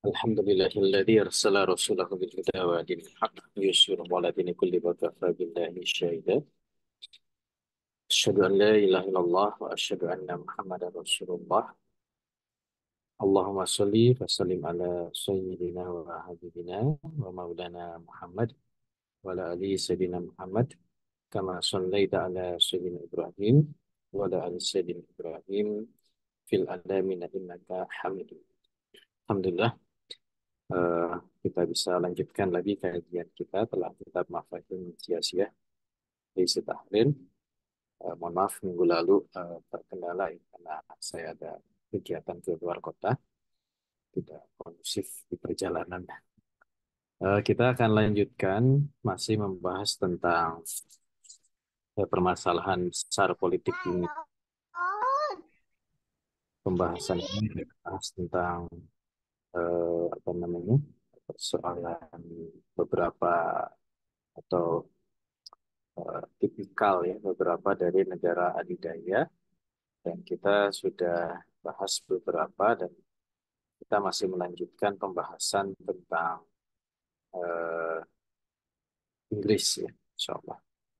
Alhamdulillahilladzi arsala rasulahu bil huda wa dinil haqq liyudhhirahu 'ala dini kulli wa kafa billahi shahida. Asyhadu an la ilaha illallah wa asyhadu anna Muhammadar Rasulullah. Allahumma shalli wa sallim ala sayyidina wa habibina wa maulana Muhammad wa ala ali sayyidina Muhammad kama shallaita ala sayyidina Ibrahim wa ala ali sayyidina Ibrahim fil alamin innaka Hamidum. Alhamdulillah, eh, kita bisa lanjutkan lagi kajian kita telah kitab Mafathul Siyasiyah di Tahrir. Mohon maaf minggu lalu terkendala ya, karena saya ada kegiatan ke luar kota, tidak kondusif di perjalanan. Kita akan lanjutkan masih membahas tentang permasalahan besar politik ini. Pembahasan ini membahas tentang apa namanya, persoalan beberapa atau tipikal ya beberapa dari negara adidaya, dan kita sudah bahas beberapa, dan kita masih melanjutkan pembahasan tentang eh, Inggris ya, insya Allah.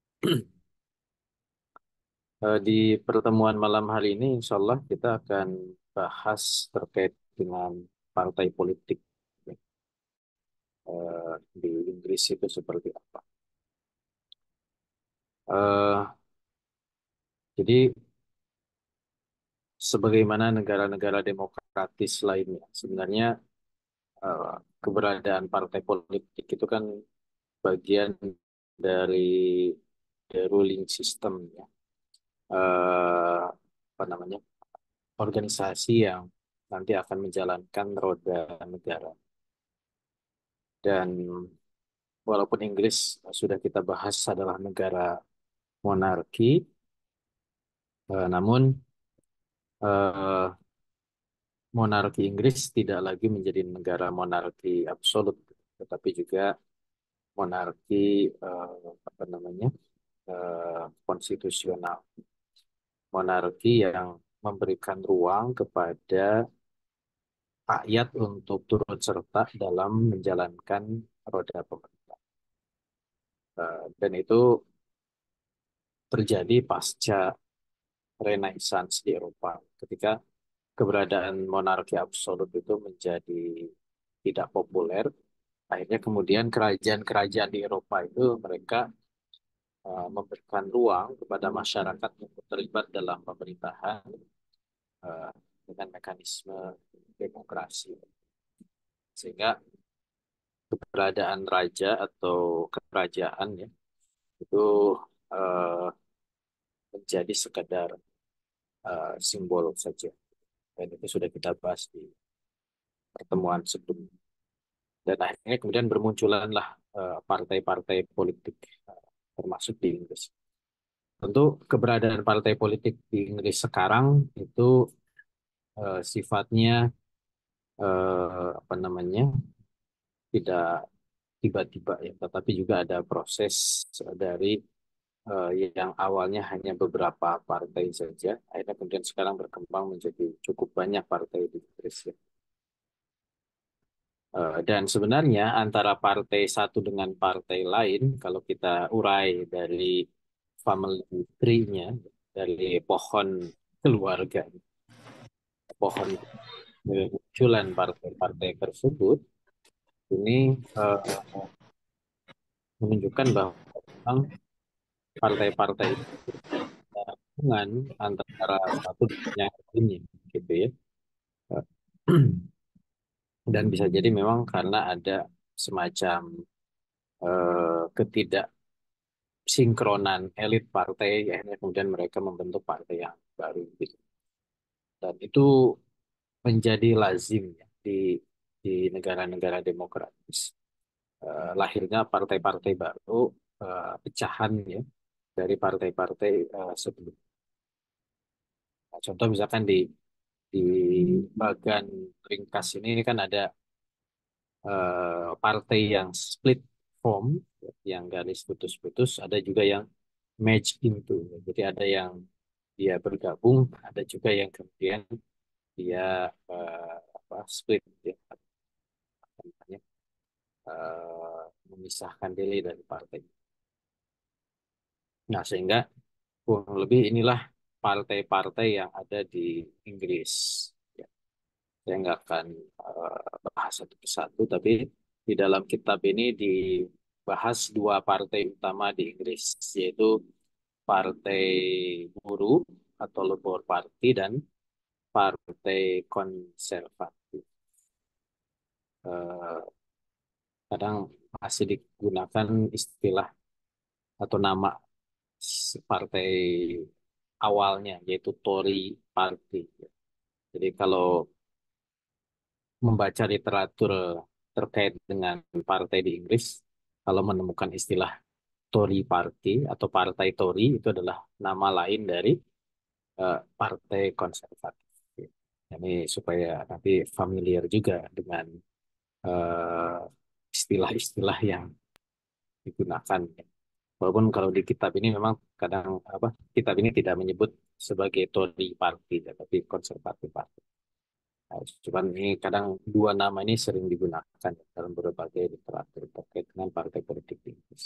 Di pertemuan malam hari ini, insya Allah kita akan bahas terkait dengan partai politik ya, di Inggris itu seperti apa. Eh, jadi sebagaimana negara-negara demokratis lainnya, sebenarnya eh, keberadaan partai politik itu kan bagian dari the ruling system ya. Apa namanya, organisasi yang nanti akan menjalankan roda negara. Dan walaupun Inggris sudah kita bahas adalah negara monarki, namun eh, monarki Inggris tidak lagi menjadi negara monarki absolut, tetapi juga monarki apa namanya, konstitusional, monarki yang memberikan ruang kepada rakyat untuk turut serta dalam menjalankan roda pemerintah. Dan itu terjadi pasca Renaissance di Eropa, ketika keberadaan monarki absolut itu menjadi tidak populer. Akhirnya kemudian kerajaan-kerajaan di Eropa itu mereka memberikan ruang kepada masyarakat untuk terlibat dalam pemerintahan eh, dengan mekanisme demokrasi. Sehingga keberadaan raja atau kerajaan ya itu eh, menjadi sekedar simbol saja. Dan itu sudah kita bahas di pertemuan sebelumnya. Dan akhirnya kemudian bermunculanlah partai-partai politik termasuk di Inggris. Tentu keberadaan partai politik di Inggris sekarang itu sifatnya apa namanya, tidak tiba-tiba ya, tetapi juga ada proses dari yang awalnya hanya beberapa partai saja, akhirnya kemudian sekarang berkembang menjadi cukup banyak partai di Inggris ya. Dan sebenarnya antara partai satu dengan partai lain, kalau kita urai dari family tree-nya, dari pohon keluarga, pohon kemunculan partai-partai tersebut, ini menunjukkan bahwa memang partai-partai itu ada hubungan antara satu dengan yang lainnya, gitu ya. Dan bisa jadi memang karena ada semacam ketidaksinkronan elit partai, akhirnya kemudian mereka membentuk partai yang baru gitu. Dan itu menjadi lazim ya, di negara-negara demokratis. Lahirnya partai-partai baru, pecahan ya dari partai-partai sebelumnya. Nah, contoh misalkan di bagian ringkas ini kan ada partai yang split form, yang garis putus-putus, ada juga yang match into. Jadi ada yang dia bergabung, ada juga yang kemudian dia apa, split ya. memisahkan diri dari partai. Nah, sehingga kurang lebih inilah partai-partai yang ada di Inggris. Ya, saya nggak akan bahas satu persatu, tapi di dalam kitab ini dibahas dua partai utama di Inggris, yaitu Partai Buruh atau Labour Party dan Partai Konservatif. Eh, Kadang masih digunakan istilah atau nama partai awalnya, yaitu Tory Party. Jadi kalau membaca literatur terkait dengan partai di Inggris, kalau menemukan istilah Tory Party atau Partai Tory, itu adalah nama lain dari Partai Konservatif. Ini supaya nanti familiar juga dengan eh, istilah-istilah yang digunakan. Walaupun kalau di kitab ini memang kadang apa kitab ini tidak menyebut sebagai Tory Party, tapi Konservatif Party. Nah, cuman ini kadang dua nama ini sering digunakan dalam berbagai literatur terkait dengan partai politik di Inggris.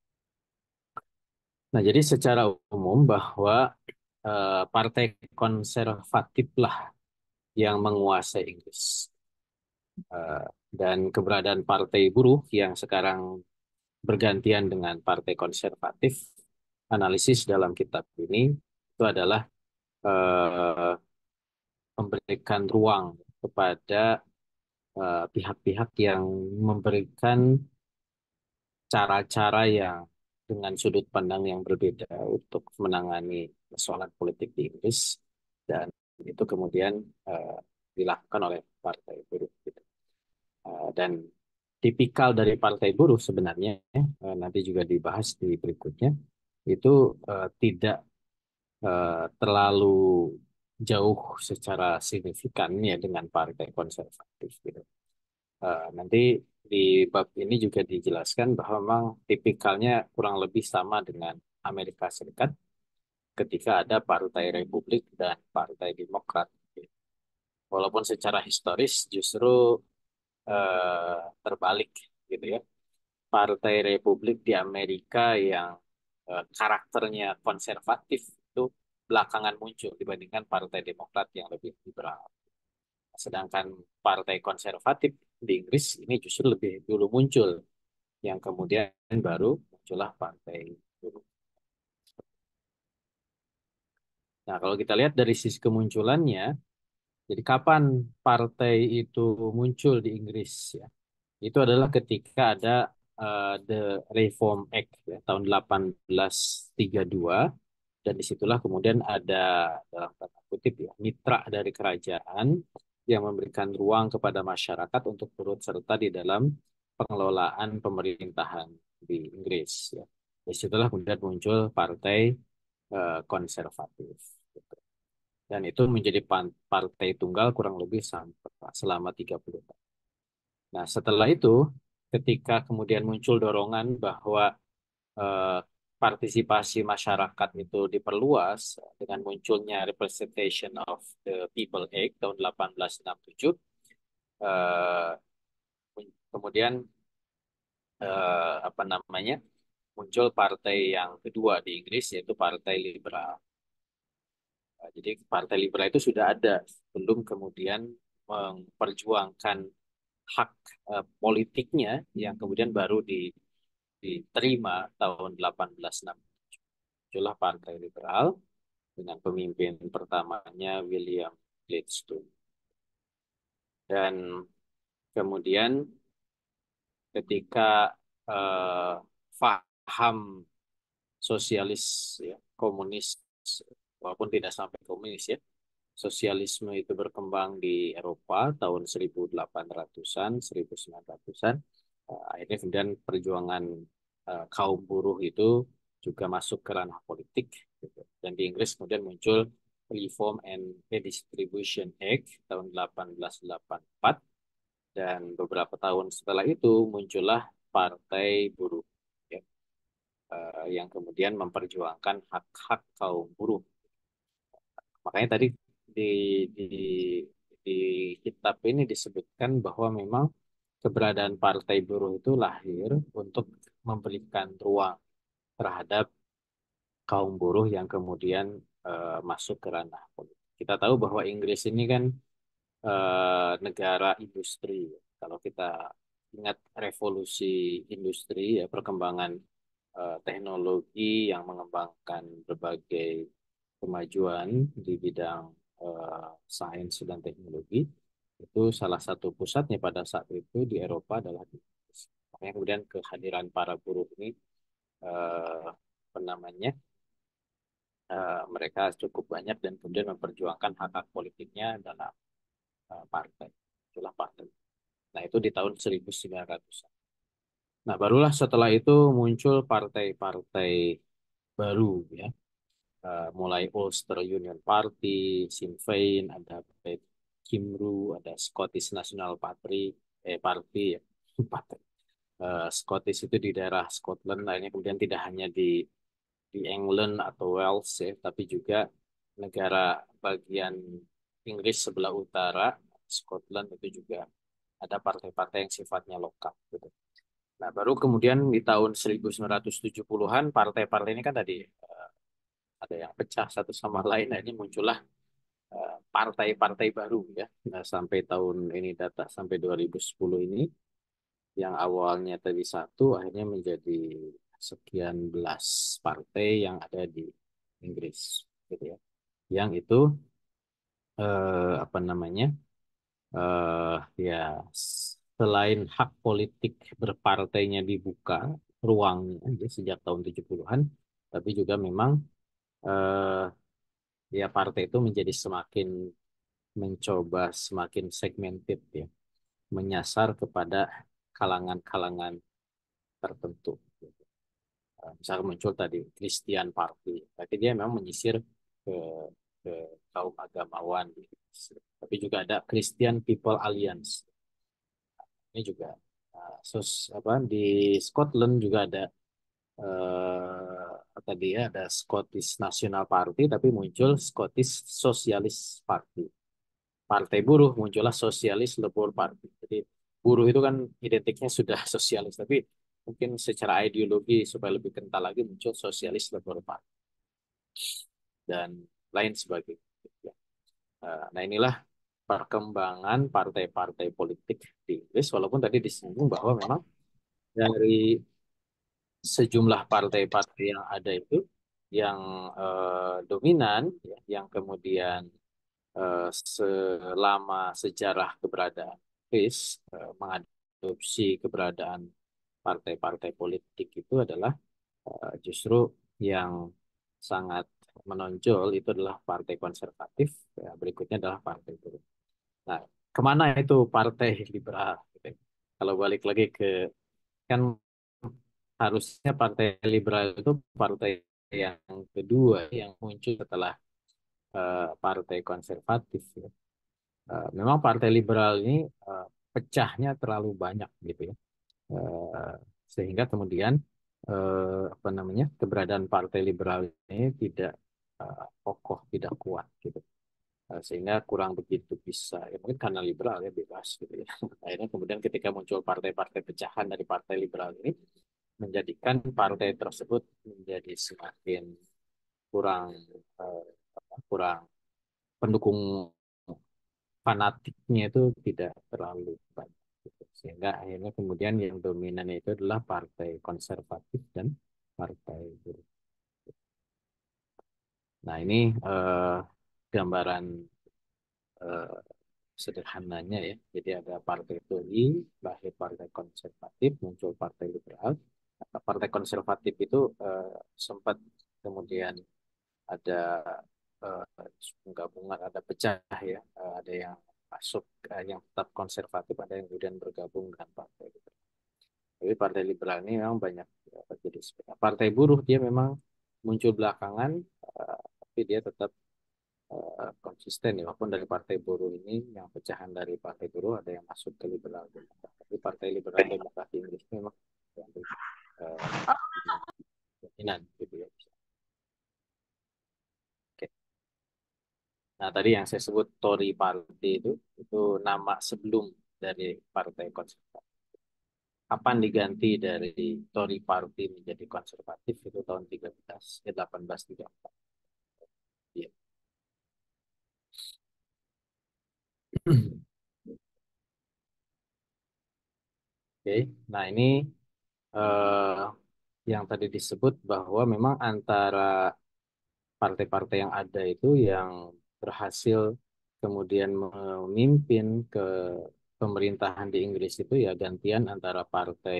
Nah, jadi secara umum bahwa partai konservatif lah yang menguasai Inggris. Eh, dan keberadaan partai buruh yang sekarang bergantian dengan partai konservatif, analisis dalam kitab ini itu adalah eh, memberikan ruang kepada pihak-pihak yang memberikan cara-cara yang dengan sudut pandang yang berbeda untuk menangani persoalan politik di Inggris, dan itu kemudian eh, dilakukan oleh partai buruh gitu. Dan tipikal dari partai buruh sebenarnya nanti juga dibahas di berikutnya itu tidak terlalu jauh secara signifikan ya dengan partai konservatif gitu. Nanti di bab ini juga dijelaskan bahwa memang tipikalnya kurang lebih sama dengan Amerika Serikat ketika ada Partai Republik dan Partai Demokrat. Walaupun secara historis justru terbalik gitu ya. Partai Republik di Amerika yang karakternya konservatif itu belakangan muncul dibandingkan Partai Demokrat yang lebih liberal. Sedangkan Partai Konservatif di Inggris ini justru lebih dulu muncul, yang kemudian baru muncullah Partai Buruh. Nah, kalau kita lihat dari sisi kemunculannya, jadi kapan partai itu muncul di Inggris ya? Itu adalah ketika ada The Reform Act ya, tahun 1832, dan disitulah kemudian ada dalam tanda kutip ya mitra dari kerajaan yang memberikan ruang kepada masyarakat untuk turut serta di dalam pengelolaan pemerintahan di Inggris ya. Disitulah kemudian muncul partai konservatif gitu. Dan itu menjadi partai tunggal kurang lebih sampai selama 30 tahun. Nah, setelah itu ketika kemudian muncul dorongan bahwa eh, partisipasi masyarakat itu diperluas dengan munculnya Representation of the People Act tahun 1867. eh, Kemudian apa namanya muncul partai yang kedua di Inggris yaitu Partai Liberal. Jadi Partai Liberal itu sudah ada belum kemudian memperjuangkan hak politiknya yang kemudian baru diterima tahun 1867. Itulah Partai Liberal dengan pemimpin pertamanya William Gladstone. Dan kemudian ketika eh, faham sosialis ya, komunis walaupun tidak sampai komunis ya, sosialisme itu berkembang di Eropa tahun 1800-an, 1900-an. Akhirnya kemudian perjuangan kaum buruh itu juga masuk ke ranah politik gitu. Dan di Inggris kemudian muncul Reform and Redistribution Act tahun 1884, dan beberapa tahun setelah itu muncullah Partai Buruh ya, yang kemudian memperjuangkan hak-hak kaum buruh. Makanya tadi di di di kitab ini disebutkan bahwa memang keberadaan Partai Buruh itu lahir untuk memberikan ruang terhadap kaum buruh yang kemudian masuk ke ranah politik. Kita tahu bahwa Inggris ini kan negara industri. Kalau kita ingat revolusi industri, ya perkembangan teknologi yang mengembangkan berbagai kemajuan di bidang sains dan teknologi, itu salah satu pusatnya pada saat itu di Eropa adalah di Inggris. Makanya kemudian kehadiran para buruh ini apa namanya mereka cukup banyak dan kemudian memperjuangkan hak-hak politiknya dalam partai. Itulah partai. Nah, itu di tahun 1900-an. Nah, barulah setelah itu muncul partai-partai baru ya. Mulai Ulster Union Party, Sinn Féin, ada Cymru, ada Scottish National Party ya. Partai. Scottish itu di daerah Scotland, lainnya kemudian tidak hanya di England atau Wales ya, tapi juga negara bagian Inggris sebelah utara, Scotland itu juga ada partai-partai yang sifatnya lokal gitu. Nah, baru kemudian di tahun 1970-an partai-partai ini kan tadi ada yang pecah satu sama lain, nah ini muncullah partai-partai baru ya. Nah, sampai tahun ini data sampai 2010 ini yang awalnya tadi satu akhirnya menjadi sekian belas partai yang ada di Inggris gitu ya. Yang itu apa namanya? eh ya selain hak politik berpartainya dibuka ruangnya ya, sejak tahun 70-an, tapi juga memang eh ya partai itu menjadi semakin mencoba semakin segmented ya, menyasar kepada kalangan-kalangan tertentu. Misalnya muncul tadi Christian Party, tapi dia memang menyisir ke, ke kaum agamawan, gitu. Tapi juga ada Christian People Alliance. Ini juga apa di Scotland juga ada tadi ya ada Scottish National Party, tapi muncul Scottish Socialist Party. Partai buruh muncullah Socialist Labour Party. Jadi buruh itu kan identiknya sudah sosialis, tapi mungkin secara ideologi supaya lebih kental lagi muncul Socialist Labour Party dan lain sebagainya. Nah, inilah perkembangan partai-partai politik di Inggris, walaupun tadi disinggung bahwa memang dari sejumlah partai-partai yang ada itu yang dominan, ya, yang kemudian selama sejarah keberadaan Inggris mengadopsi keberadaan partai-partai politik itu adalah justru yang sangat menonjol itu adalah partai konservatif, ya, berikutnya adalah partai buruh. Nah, kemana itu partai liberal? Gitu. Kalau balik lagi ke kan harusnya partai liberal itu partai yang kedua yang muncul setelah partai konservatif. Ya. Memang partai liberal ini eh, pecahnya terlalu banyak gitu ya. Eh, Sehingga kemudian apa namanya keberadaan partai liberal ini tidak kokoh, tidak kuat gitu. Sehingga kurang begitu bisa ya mungkin karena liberal ya bebas gitu ya. Akhirnya kemudian ketika muncul partai-partai pecahan dari partai liberal ini menjadikan partai tersebut menjadi semakin kurang eh, kurang pendukung fanatiknya itu tidak terlalu banyak gitu. Sehingga akhirnya kemudian yang dominan itu adalah partai konservatif dan partai buruh. Nah ini eh, gambaran eh, sederhananya ya. Jadi ada partai Tory, lahir partai konservatif, muncul partai liberal. Nah, partai konservatif itu sempat kemudian ada penggabungan, ada pecah ya, ada yang masuk, yang tetap konservatif, ada yang kemudian bergabung dengan partai liberal. Tapi partai liberal ini memang banyak terjadi. Partai buruh dia memang muncul belakangan, tapi dia tetap konsisten ya, walaupun dari partai buruh ini yang pecahan dari partai buruh ada yang masuk ke liberal demokrat. Tapi partai liberal demokrat di Inggris memang yang dominan gitu ya. Oke. Nah, tadi yang saya sebut Tory Party itu nama sebelum dari Partai Konservatif. kapan diganti dari Tory Party menjadi konservatif itu tahun 1834. Ya. Oke, nah ini eh, yang tadi disebut bahwa memang antara partai-partai yang ada itu yang berhasil kemudian memimpin ke pemerintahan di Inggris itu ya gantian antara partai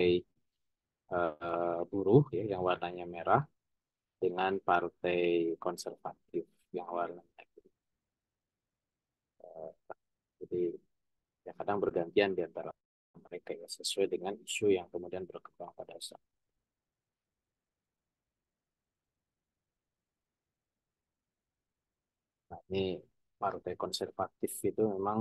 buruh ya yang warnanya merah dengan partai konservatif yang warnanya biru. Jadi ya kadang bergantian di antara mereka ya sesuai dengan isu yang kemudian berkembang pada saat. Nah, ini partai konservatif itu memang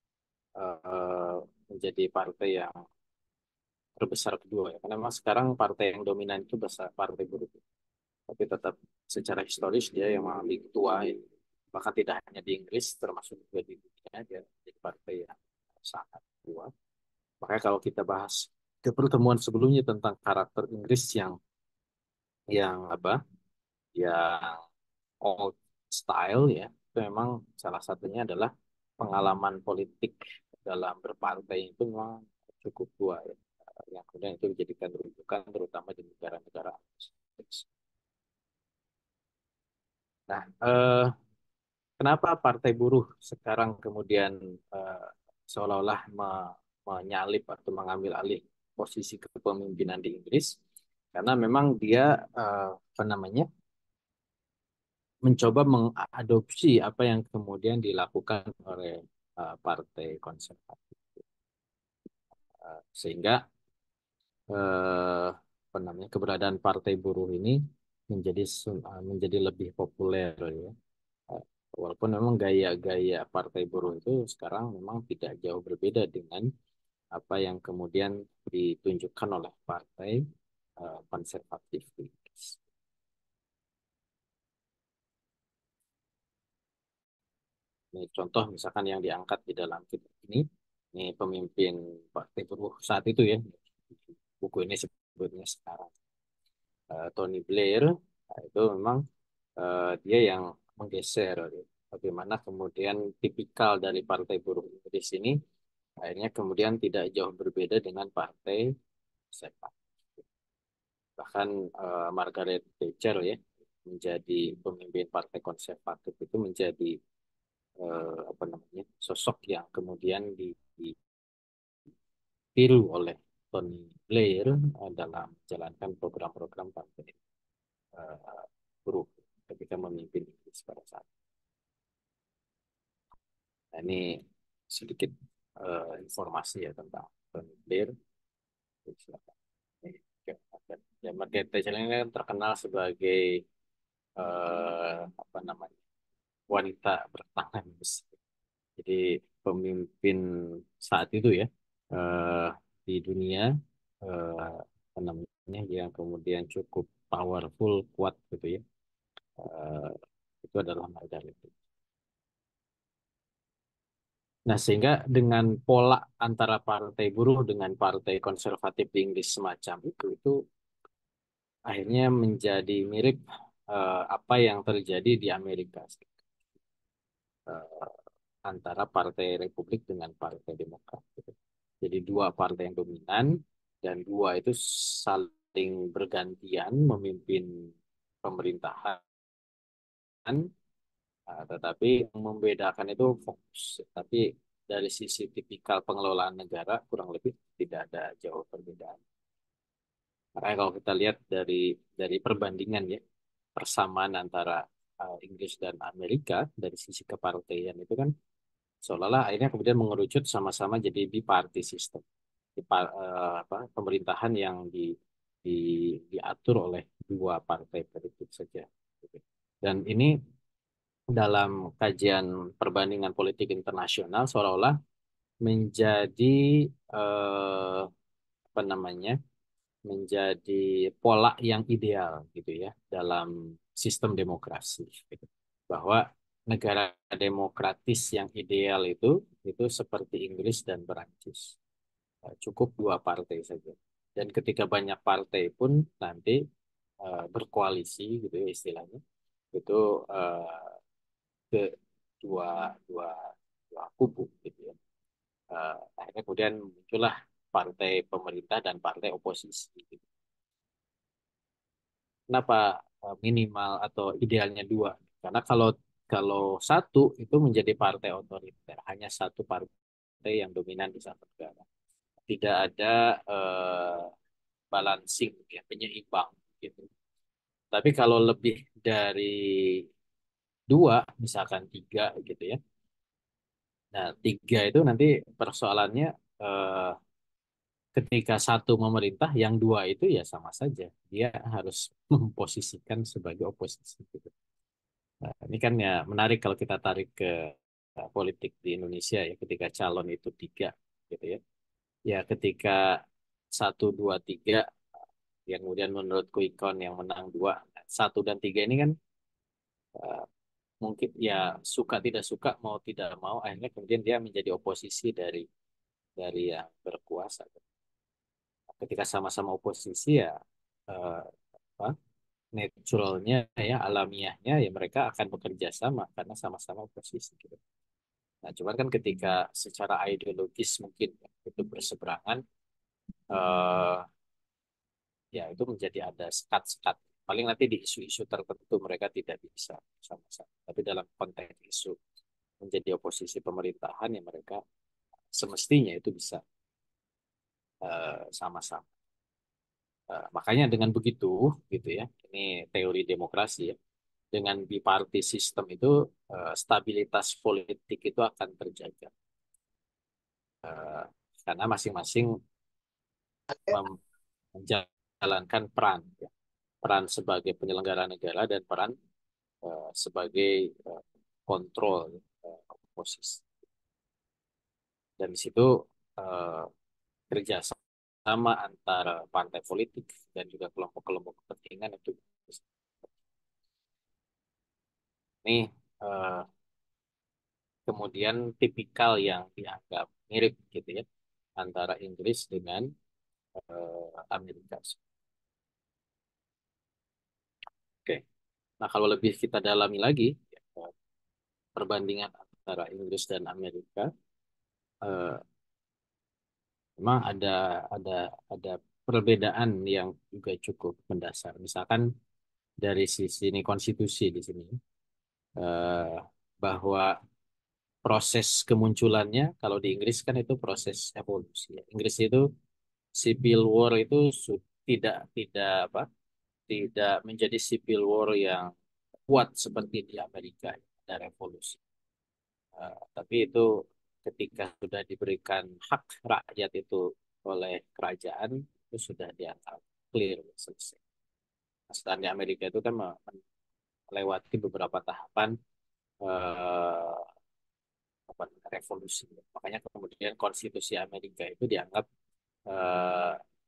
menjadi partai yang terbesar kedua ya. Karena memang sekarang partai yang dominan itu besar partai buruh. Tapi tetap secara historis dia yang paling tua ya. Bahkan tidak hanya di Inggris termasuk juga di dunia dia jadi partai yang sangat tua. Makanya kalau kita bahas ke pertemuan sebelumnya tentang karakter Inggris yang apa? Yang old style ya. Itu memang salah satunya adalah pengalaman politik dalam berpartai itu memang cukup tua ya. Yang kemudian itu dijadikan rujukan terutama di negara-negara. Nah, kenapa Partai Buruh sekarang kemudian eh, seolah-olah menyalip atau mengambil alih posisi kepemimpinan di Inggris? Karena memang dia apa namanya mencoba mengadopsi apa yang kemudian dilakukan oleh Partai Konservatif, sehingga apa namanya keberadaan Partai Buruh ini menjadi lebih populer ya. Eh, Walaupun memang gaya-gaya Partai Buruh itu sekarang memang tidak jauh berbeda dengan apa yang kemudian ditunjukkan oleh Partai Konservatif di Inggris. Ini contoh misalkan yang diangkat di dalam film ini pemimpin Partai Buruh saat itu ya, buku ini sebutnya sekarang Tony Blair. Nah, itu memang dia yang menggeser ya. Bagaimana kemudian tipikal dari Partai Buruh Inggris ini akhirnya kemudian tidak jauh berbeda dengan Partai Sepak. Bahkan Margaret Thatcher ya menjadi pemimpin Partai Konservatif itu menjadi apa namanya sosok yang kemudian ditiru oleh Tony Blair dalam menjalankan program-program Partai Buruh ketika memimpin Inggris pada saat. Nah, ini sedikit informasi ya tentang Tony Blair. Silakan. Ya, Margaret Thatcher ini kan terkenal sebagai apa namanya wanita bertangan besi. Jadi pemimpin saat itu ya eh, di dunia apa namanya yang kemudian cukup powerful kuat gitu ya. Eh, itu adalah Margaret. Nah, sehingga dengan pola antara partai buruh dengan partai konservatif di Inggris semacam itu akhirnya menjadi mirip apa yang terjadi di Amerika eh, antara Partai Republik dengan Partai Demokrat, gitu. Jadi dua partai yang dominan dan dua itu saling bergantian memimpin pemerintahan, tetapi yang membedakan itu fokus. Tapi dari sisi tipikal pengelolaan negara kurang lebih tidak ada jauh perbedaan. Makanya kalau kita lihat dari perbandingan ya persamaan antara Inggris dan Amerika dari sisi kepartaian itu kan seolah-olah akhirnya kemudian mengerucut sama-sama jadi biparty system. Pemerintahan yang di, diatur oleh dua partai politik saja. Dan ini dalam kajian perbandingan politik internasional seolah-olah menjadi eh, apa namanya menjadi pola yang ideal gitu ya dalam sistem demokrasi gitu. Bahwa negara demokratis yang ideal itu seperti Inggris dan Perancis. Cukup dua partai saja. Dan ketika banyak partai pun nanti berkoalisi gitu ya istilahnya, itu ke dua dua dua kubu gitu ya. Akhirnya kemudian muncullah partai pemerintah dan partai oposisi gitu. Kenapa minimal atau idealnya dua? Karena kalau kalau satu itu menjadi partai otoriter, hanya satu partai yang dominan di satu negara. Tidak ada balancing, ya, penyeimbang gitu. Tapi kalau lebih dari dua, misalkan tiga gitu ya. Nah, tiga itu nanti persoalannya eh, ketika satu memerintah, yang dua itu ya sama saja. Dia harus memposisikan sebagai oposisi gitu. Nah, ini kan ya menarik kalau kita tarik ke politik di Indonesia ya, ketika calon itu tiga gitu ya. Ya ketika satu, dua, tiga, yang kemudian menurut quick count yang menang dua, satu dan tiga ini kan eh, mungkin ya suka tidak suka mau tidak mau akhirnya kemudian dia menjadi oposisi dari yang berkuasa. Ketika sama-sama oposisi ya eh, apa, naturalnya ya alamiahnya ya mereka akan bekerja sama karena sama-sama oposisi gitu. Nah, cuman kan ketika secara ideologis mungkin ya, itu berseberangan, eh, ya itu menjadi ada sekat-sekat. Paling nanti di isu-isu tertentu mereka tidak bisa sama-sama. Tapi dalam konteks isu menjadi oposisi pemerintahan ya mereka semestinya itu bisa sama-sama. Makanya dengan begitu gitu ya, ini teori demokrasi ya. Dengan biparty system itu stabilitas politik itu akan terjaga. Eh, karena masing-masing menjalankan peran ya. Peran sebagai penyelenggara negara dan peran sebagai eh, kontrol oposisi. Dan di situ eh, kerjasama antara partai politik dan juga kelompok-kelompok kepentingan itu ini kemudian tipikal yang dianggap mirip gitu ya antara Inggris dengan Amerika. Oke. Nah, kalau lebih kita dalami lagi ya, perbandingan antara Inggris dan Amerika, eh, memang ada ada perbedaan yang juga cukup mendasar. Misalkan dari sisi ini konstitusi di sini, eh, bahwa proses kemunculannya kalau di Inggris kan itu proses evolusi. Ya. Inggris itu civil war itu tidak apa tidak menjadi civil war yang kuat seperti di Amerika ada revolusi. Tapi itu ketika sudah diberikan hak rakyat itu oleh kerajaan itu sudah dianggap clear selesai. Nah, sedangkan di Amerika itu kan melewati beberapa tahapan eh, apa, revolusi. Makanya kemudian konstitusi Amerika itu dianggap eh,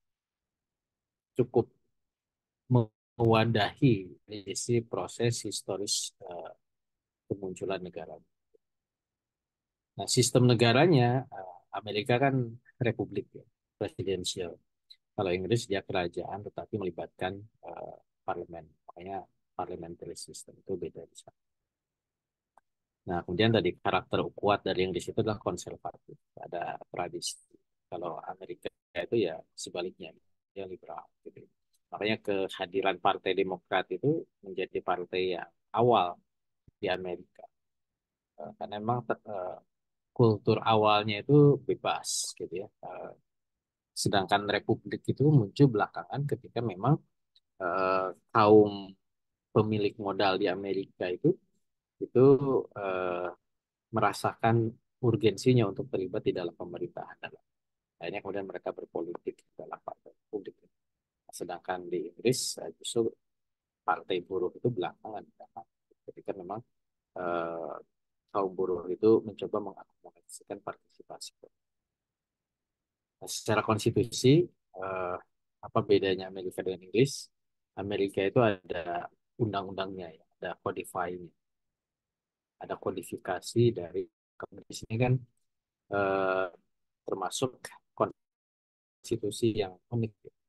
cukup mewadahi isi proses historis kemunculan negara. Nah, sistem negaranya Amerika kan republik ya, presidensial. Kalau Inggris dia kerajaan tetapi melibatkan eh, parlemen. Makanya parliamentary system itu beda di sana. Nah, kemudian tadi karakter kuat dari Inggris itu adalah konservatif, ada tradisi. Kalau Amerika itu ya sebaliknya, dia liberal gitu. Makanya kehadiran Partai Demokrat itu menjadi partai yang awal di Amerika. Karena memang kultur awalnya itu bebas gitu ya. Sedangkan Republik itu muncul belakangan ketika memang kaum pemilik modal di Amerika itu eh, merasakan urgensinya untuk terlibat di dalam pemerintahan. Akhirnya kemudian mereka berpolitik dalam partai publik. Sedangkan di Inggris justru partai buruh itu belakangan. Ketika memang eh, kaum buruh itu mencoba mengakomodasikan partisipasi. Nah, secara konstitusi, eh, apa bedanya Amerika dengan Inggris? Amerika itu ada undang-undangnya, ya, ada codifying, ada kodifikasi dari Inggris ini kan eh, termasuk konstitusi yang unik.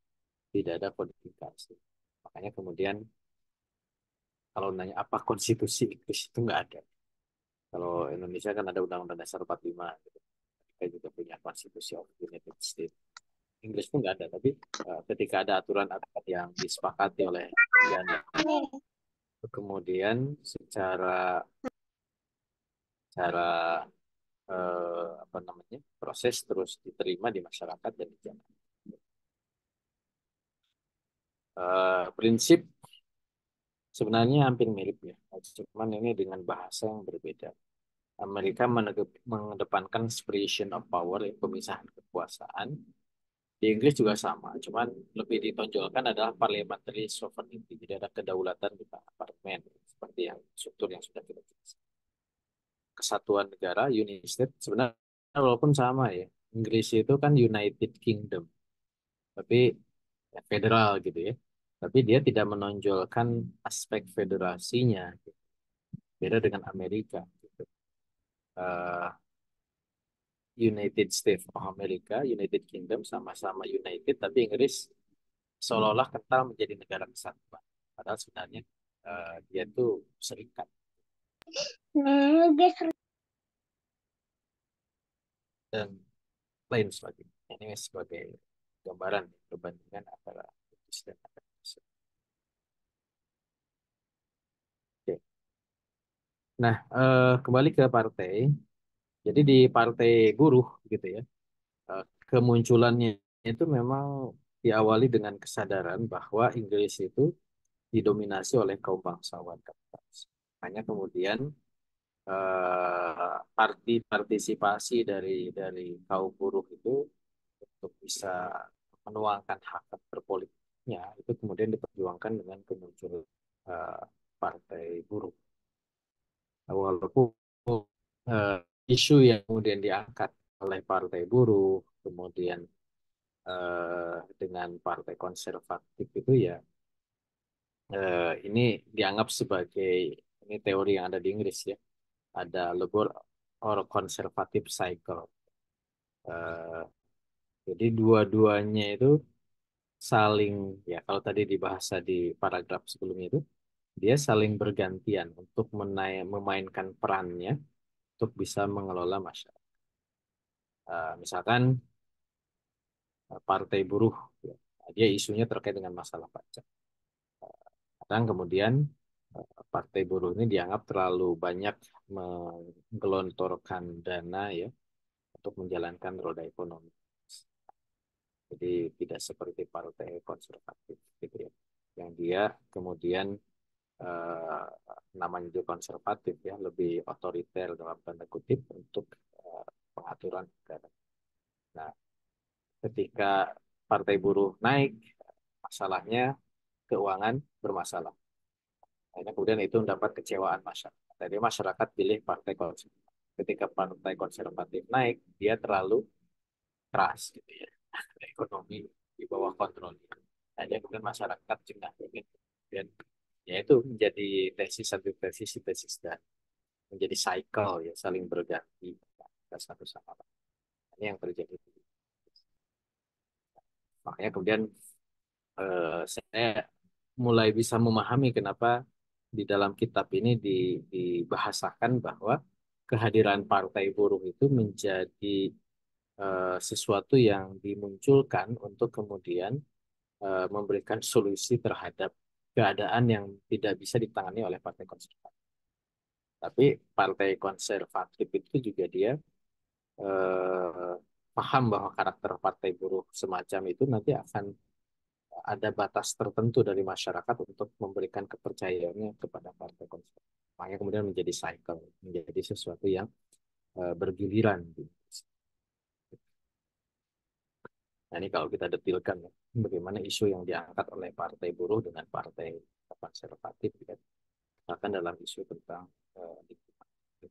tidak ada kodifikasi. Makanya kemudian kalau nanya apa konstitusi Inggris itu nggak ada. Kalau Indonesia kan ada Undang-Undang Dasar 45, gitu. Kita juga punya Constitution of the United States. Inggris pun nggak ada, tapi ketika ada aturan-aturan yang disepakati oleh tiga negara, kemudian secara cara apa namanya proses terus diterima di masyarakat dan dijalankan. Prinsip sebenarnya hampir mirip ya, cuman ini dengan bahasa yang berbeda. Amerika mengedepankan separation of power, ya, pemisahan kekuasaan. Di Inggris juga sama, cuman lebih ditonjolkan adalah parliamentary sovereignty, jadi ada kedaulatan di parlemen, seperti yang struktur yang sudah kita jelaskan. Kesatuan negara, United States, sebenarnya walaupun sama ya, Inggris itu kan United Kingdom, tapi ya, federal gitu ya. Tapi dia tidak menonjolkan aspek federasinya, beda dengan Amerika. Gitu. Eh, United States of America, United Kingdom sama-sama United, tapi Inggris seolah-olah kental menjadi negara kesatuan. Padahal sebenarnya dia tuh serikat dan lain sebagainya. Ini sebagai gambaran perbandingan antara Inggris dan Amerika. Oke. Nah, kembali ke partai. Jadi di partai buruh gitu ya, kemunculannya itu memang diawali dengan kesadaran bahwa Inggris itu didominasi oleh kaum bangsawan kapitalis. Hanya kemudian partisipasi dari kaum buruh itu untuk bisa menuangkan hak berpolitiknya itu kemudian diperjuangkan dengan kemunculan eh, partai buruh. Walaupun eh, isu yang kemudian diangkat oleh partai buruh, kemudian dengan partai konservatif itu ya ini dianggap sebagai ini teori yang ada di Inggris ya, ada labor or conservative cycle. Eh, jadi dua-duanya itu saling ya kalau tadi di bahasa di paragraf sebelumnya itu dia saling bergantian untuk memainkan perannya untuk bisa mengelola masyarakat. Misalkan partai buruh, ya, dia isunya terkait dengan masalah pajak. Kadang kemudian partai buruh ini dianggap terlalu banyak menggelontorkan dana ya untuk menjalankan roda ekonomi. Jadi tidak seperti partai konservatif gitu ya. Yang dia kemudian eh, namanya juga konservatif ya, lebih otoriter dalam tanda kutip untuk pengaturan negara. Nah, ketika partai buruh naik, masalahnya keuangan bermasalah. Akhirnya kemudian itu mendapat kecewaan masyarakat. Jadi masyarakat pilih partai konservatif. Ketika partai konservatif naik, dia terlalu keras gitu ya. Ekonomi di bawah kontrol. Nah, kemudian masyarakat jengah gitu. Dan ya itu menjadi tesis satu tesis dan menjadi cycle ya saling berganti satu sama lain. Ini yang terjadi. Makanya kemudian saya mulai bisa memahami kenapa di dalam kitab ini dibahasakan bahwa kehadiran partai buruh itu menjadi sesuatu yang dimunculkan untuk kemudian memberikan solusi terhadap keadaan yang tidak bisa ditangani oleh partai konservatif. Tapi partai konservatif itu juga dia eh, paham bahwa karakter partai buruh semacam itu nanti akan ada batas tertentu dari masyarakat untuk memberikan kepercayaannya kepada partai konservatif. Makanya kemudian menjadi cycle, menjadi sesuatu yang bergiliran. Nah ini kalau kita detilkan ya, bagaimana isu yang diangkat oleh partai buruh dengan partai konservatif, ya, bahkan dalam isu tentang lingkungan.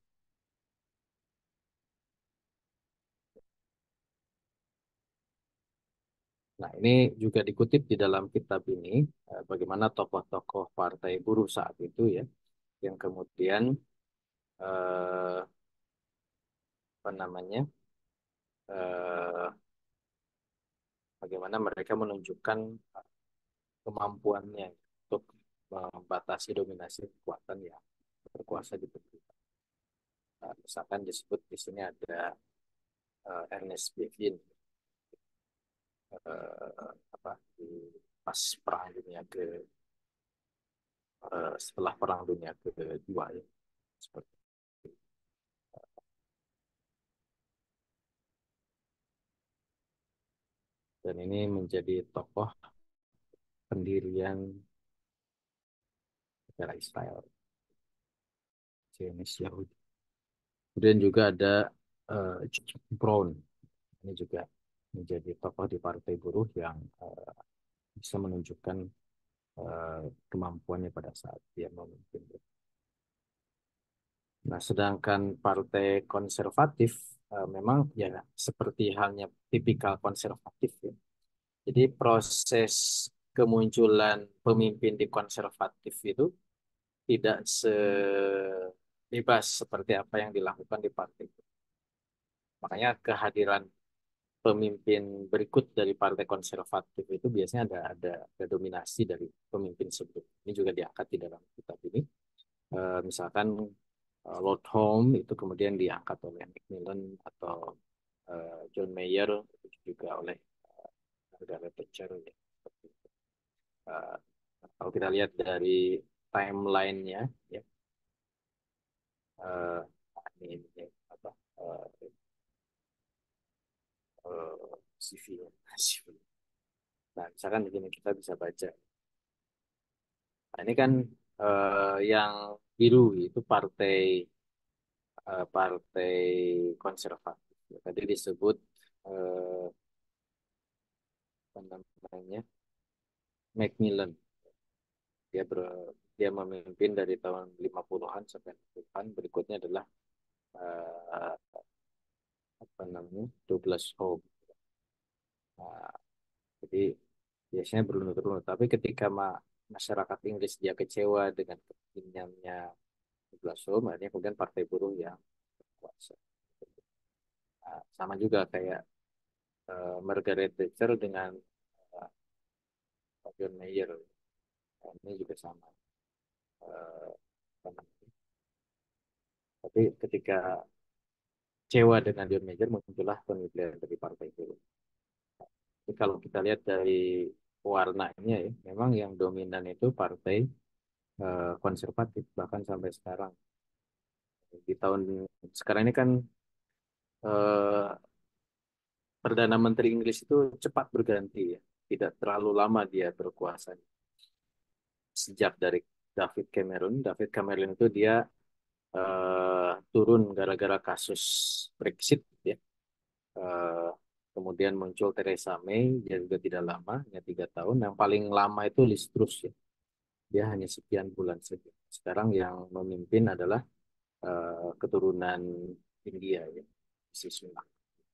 Nah, ini juga dikutip di dalam kitab ini, bagaimana tokoh-tokoh partai buruh saat itu ya, yang kemudian eh, apa namanya, eh, bagaimana mereka menunjukkan kemampuannya untuk membatasi dominasi kekuatan yang berkuasa di pemerintahan. Misalkan disebut di sini ada Ernest Bevin, apa di pas perang dunia ke setelah perang dunia kedua ya seperti. Dan ini menjadi tokoh pendirian negara Israel, Zionis Yahudi. Kemudian juga ada George Brown, ini juga menjadi tokoh di Partai Buruh yang bisa menunjukkan kemampuannya pada saat dia memimpin. Nah, sedangkan Partai Konservatif memang ya seperti halnya tipikal konservatif ya. Jadi proses kemunculan pemimpin di konservatif itu tidak sebebas seperti apa yang dilakukan di partai itu. Makanya kehadiran pemimpin berikut dari partai konservatif itu biasanya ada dominasi dari pemimpin sebelum. Ini juga diangkat di dalam kitab ini. Misalkan Lord Home itu kemudian diangkat oleh Macmillan atau John Mayer itu juga oleh Margaret Thatcher ya. Uh, Kalau kita lihat dari timelinenya ya, uh, ini apa CV-nya. Nah, misalkan begini kita bisa baca. Nah, ini kan yang biru itu partai konservatif. Tadi disebut eh, apa namanya Macmillan. Dia ber, dia memimpin dari tahun 50-an sampai 60-an. Berikutnya adalah eh, apa namanya Douglas Home. Nah, jadi biasanya berunut-unut. Tapi ketika masyarakat Inggris dia kecewa dengan kepemimpinannya Douglas Home, akhirnya kemudian Partai Buruh yang berkuasa. Nah, sama juga kayak Margaret Thatcher dengan uh, John Mayer. Nah, ini juga sama. Uh, apa namanya. Tapi ketika kecewa dengan John Mayer muncullah pemilihan dari Partai Buruh. Jadi kalau kita lihat dari warnanya ya, memang yang dominan itu Partai konservatif bahkan sampai sekarang. Di tahun sekarang ini kan eh, Perdana Menteri Inggris itu cepat berganti ya. Tidak terlalu lama dia berkuasa. Sejak dari David Cameron. David Cameron itu dia turun gara-gara kasus Brexit ya. Eh, Kemudian muncul Theresa May, dia juga tidak lama, hanya 3 tahun. Yang paling lama itu Liz Truss ya. Dia hanya sekian bulan saja. Sekarang yang memimpin adalah keturunan India ya, si Sunak.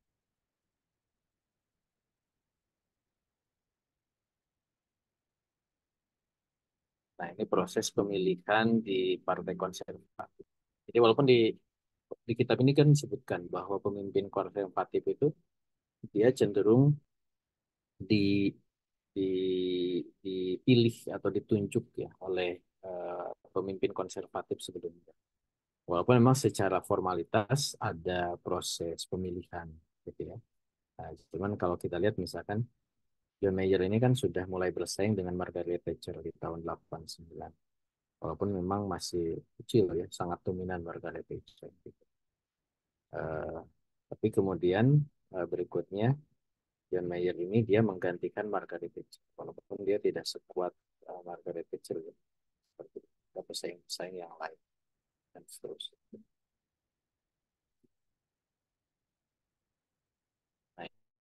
Nah, ini proses pemilihan di Partai Konservatif. Jadi walaupun di kitab ini kan disebutkan bahwa pemimpin konservatif itu dia cenderung di, di dipilih atau ditunjuk ya oleh pemimpin konservatif sebelumnya. Walaupun memang secara formalitas ada proses pemilihan gitu ya. Nah, cuman kalau kita lihat misalkan John Mayer ini kan sudah mulai bersaing dengan Margaret Thatcher di tahun 89. Walaupun memang masih kecil ya, sangat dominan Margaret Thatcher. Gitu. Eh, tapi kemudian berikutnya John Mayer ini dia menggantikan Margaret Thatcher. Walaupun dia tidak sekuat Margaret Thatcher ya. Seperti ada pesaing-pesaing yang lain dan seterusnya. Nah,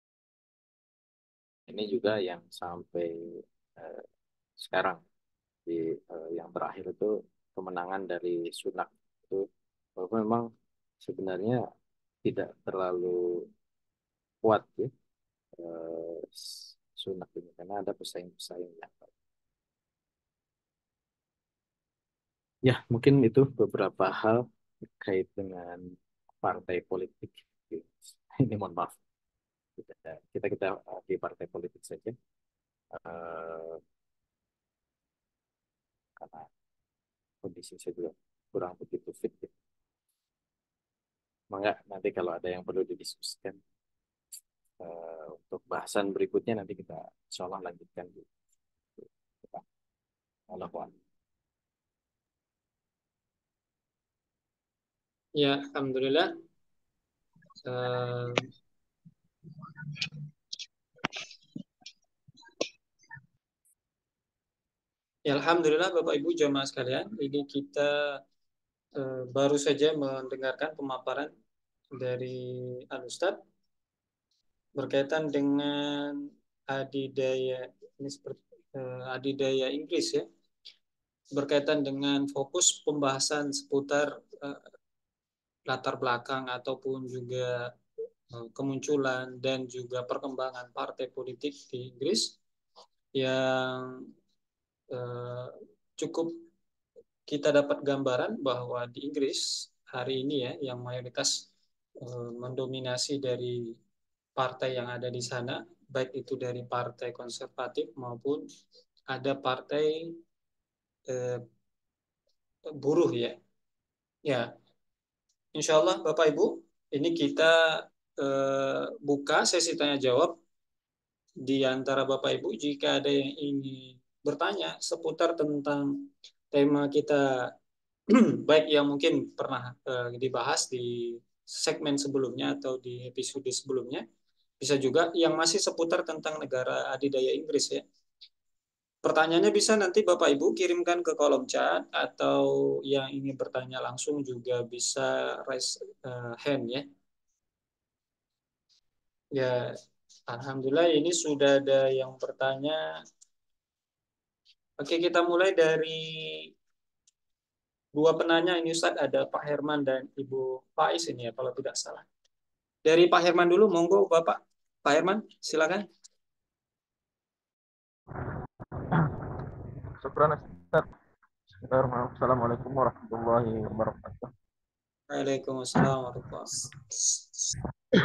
ini juga yang sampai eh, sekarang yang terakhir itu kemenangan dari Sunak itu walaupun memang sebenarnya tidak terlalu kuat ya eh, Sunak ini karena ada pesaing-pesaing yang ya mungkin itu beberapa hal terkait dengan partai politik. Ini mohon maaf kita kita di partai politik saja. Eh, karena kondisi saya juga kurang begitu fit. Maka nanti kalau ada yang perlu didiskusikan untuk bahasan berikutnya nanti kita insya Allah lanjutkan di depan. Allah Akbar. Ya, alhamdulillah. Eh, Ya, alhamdulillah Bapak Ibu jamaah sekalian, ini kita baru saja mendengarkan pemaparan dari Al-Ustadz berkaitan dengan adidaya ini seperti adidaya Inggris ya, berkaitan dengan fokus pembahasan seputar latar belakang ataupun juga kemunculan dan juga perkembangan partai politik di Inggris yang cukup kita dapat gambaran bahwa di Inggris hari ini ya yang mayoritas mendominasi dari partai yang ada di sana, baik itu dari partai konservatif maupun ada partai eh, buruh ya. Ya, insya Allah Bapak Ibu, ini kita buka sesi tanya jawab di antara Bapak Ibu jika ada yang ingin bertanya seputar tentang tema kita baik yang mungkin pernah dibahas di segmen sebelumnya atau di episode sebelumnya, bisa juga yang masih seputar tentang negara adidaya Inggris ya. Pertanyaannya bisa nanti Bapak Ibu kirimkan ke kolom chat atau yang ingin bertanya langsung juga bisa raise hand ya. Ya, alhamdulillah ini sudah ada yang bertanya. Oke, kita mulai dari dua penanya ini Ustaz, ada Pak Herman dan Ibu Faiz ini ya kalau tidak salah. Dari Pak Herman dulu, monggo Bapak. Pak Herman, silakan. Syukran Ustaz. Assalamualaikum warahmatullahi wabarakatuh. Waalaikumsalam warahmatullahi wabarakatuh.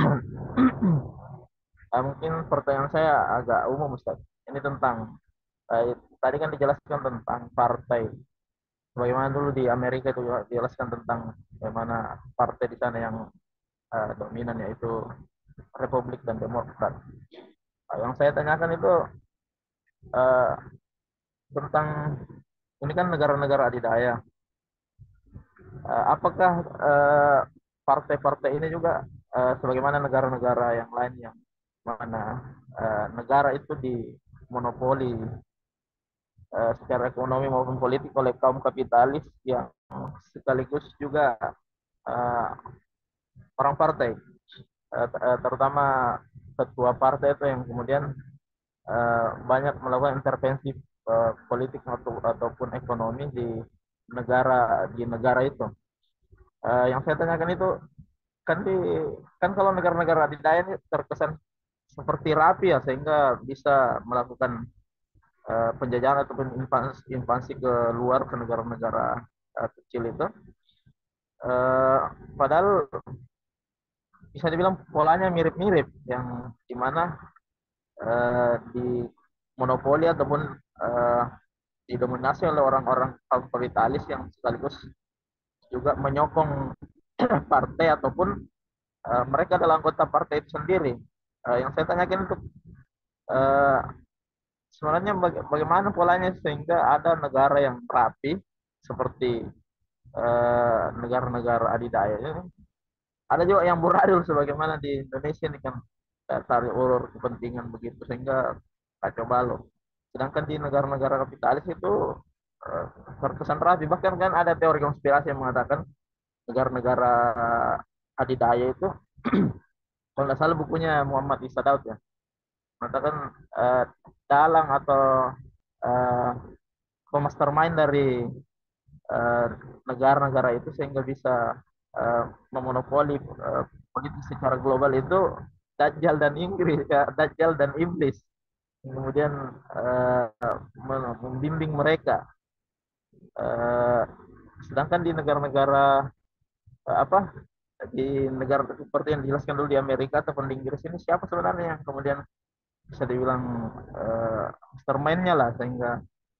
Mungkin pertanyaan saya agak umum Ustaz. Ini tentang tadi kan dijelaskan tentang partai. Bagaimana dulu di Amerika itu dijelaskan tentang bagaimana partai di sana yang dominan yaitu Republik dan Demokrat. Yang saya tanyakan itu uh, tentang ini kan negara-negara adidaya. Apakah partai-partai ini juga sebagaimana negara-negara yang lain yang mana negara itu dimonopoli secara ekonomi maupun politik oleh kaum kapitalis yang sekaligus juga uh, orang partai, terutama ketua partai itu yang kemudian banyak melakukan intervensi politik ataupun ekonomi di negara itu. Yang saya tanyakan itu kan kalau negara-negara adidaya ini terkesan seperti rapi ya sehingga bisa melakukan penjajahan ataupun invasi ke luar ke negara-negara kecil itu. Padahal bisa dibilang polanya mirip-mirip yang dimana di monopoli ataupun didominasi oleh orang-orang kaum kapitalis yang sekaligus juga menyokong partai ataupun mereka adalah anggota partai itu sendiri. Yang saya tanyakan untuk uh, sebenarnya bagaimana polanya sehingga ada negara yang rapi seperti negara-negara adidaya ini. Ada juga yang buradul sebagaimana di Indonesia ini kan tarik ulur kepentingan begitu sehingga kacau balau. Sedangkan di negara-negara kapitalis itu uh, terkesan rapi. Bahkan kan ada teori konspirasi yang mengatakan negara-negara adidaya itu kalau tidak salah bukunya Muhammad Isa Daud ya mengatakan dalang atau uh, pemastermind dari uh, negara-negara itu sehingga bisa memonopoli politik secara global itu Dajjal dan Inggris ya, Dajjal dan Iblis kemudian membimbing mereka uh, sedangkan di negara-negara apa di negara seperti yang dijelaskan dulu di Amerika ataupun di Inggris ini siapa sebenarnya yang kemudian bisa dibilang mastermind-nya lah sehingga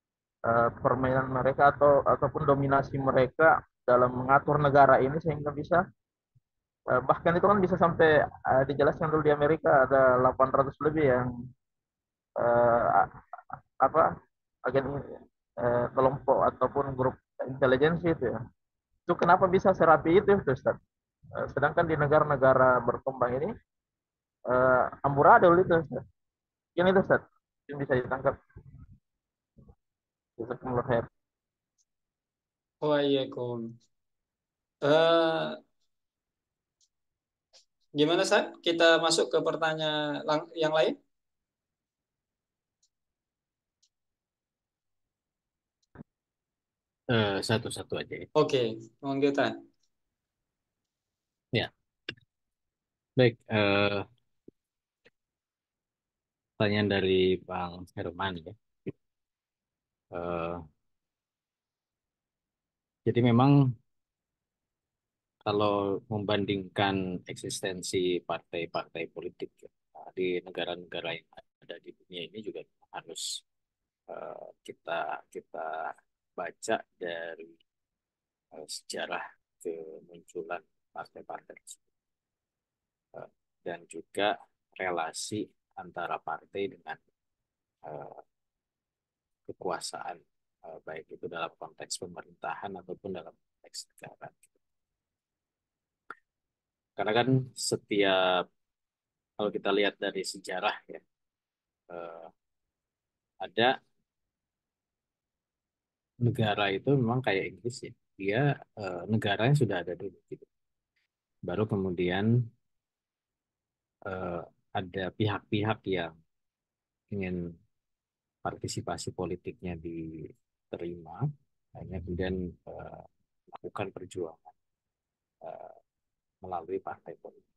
permainan mereka ataupun dominasi mereka dalam mengatur negara ini sehingga bisa bahkan itu kan bisa sampai dijelaskan dulu di Amerika ada 800 lebih yang eh, apa agen kelompok ataupun grup intelijensi itu ya. Itu kenapa bisa serapi itu Ustaz? Sedangkan di negara-negara berkembang ini amburadul itu Ustaz. Yang itu Ustaz yang bisa ditangkap. Jazakumullah khair. Waalaikum. Eh, Gimana San? Kita masuk ke pertanyaan yang lain? Satu-satu aja ya. Oke, monggo Tan. Ya, baik. Pertanyaan dari Bang Herman ya. Eh, jadi memang kalau membandingkan eksistensi partai-partai politik ya, di negara-negara yang ada di dunia ini juga harus kita kita baca dari sejarah kemunculan partai-partai tersebut. Eh, dan juga relasi antara partai dengan eh, kekuasaan, baik itu dalam konteks pemerintahan ataupun dalam konteks negara. Karena kan setiap, kalau kita lihat dari sejarah ya, eh, ada negara itu memang kayak Inggris ya, dia negaranya sudah ada dulu gitu. Baru kemudian eh, ada pihak-pihak yang ingin partisipasi politiknya diterima, hanya kemudian melakukan perjuangan eh, melalui partai politik.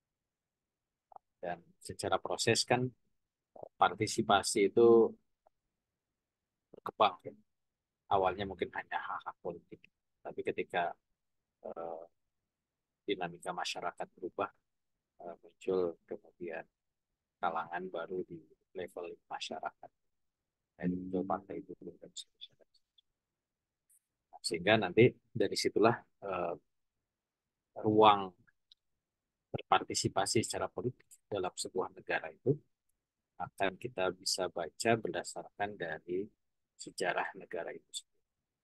Dan secara proses kan partisipasi itu berkembang ya. Awalnya mungkin hanya hak-hak politik, tapi ketika eh, dinamika masyarakat berubah, muncul kemudian kalangan baru di level masyarakat, dan muncul partai itu dan seterusnya. Sehingga nanti dari situlah eh, ruang berpartisipasi secara politik dalam sebuah negara itu akan kita bisa baca berdasarkan dari sejarah negara itu sendiri.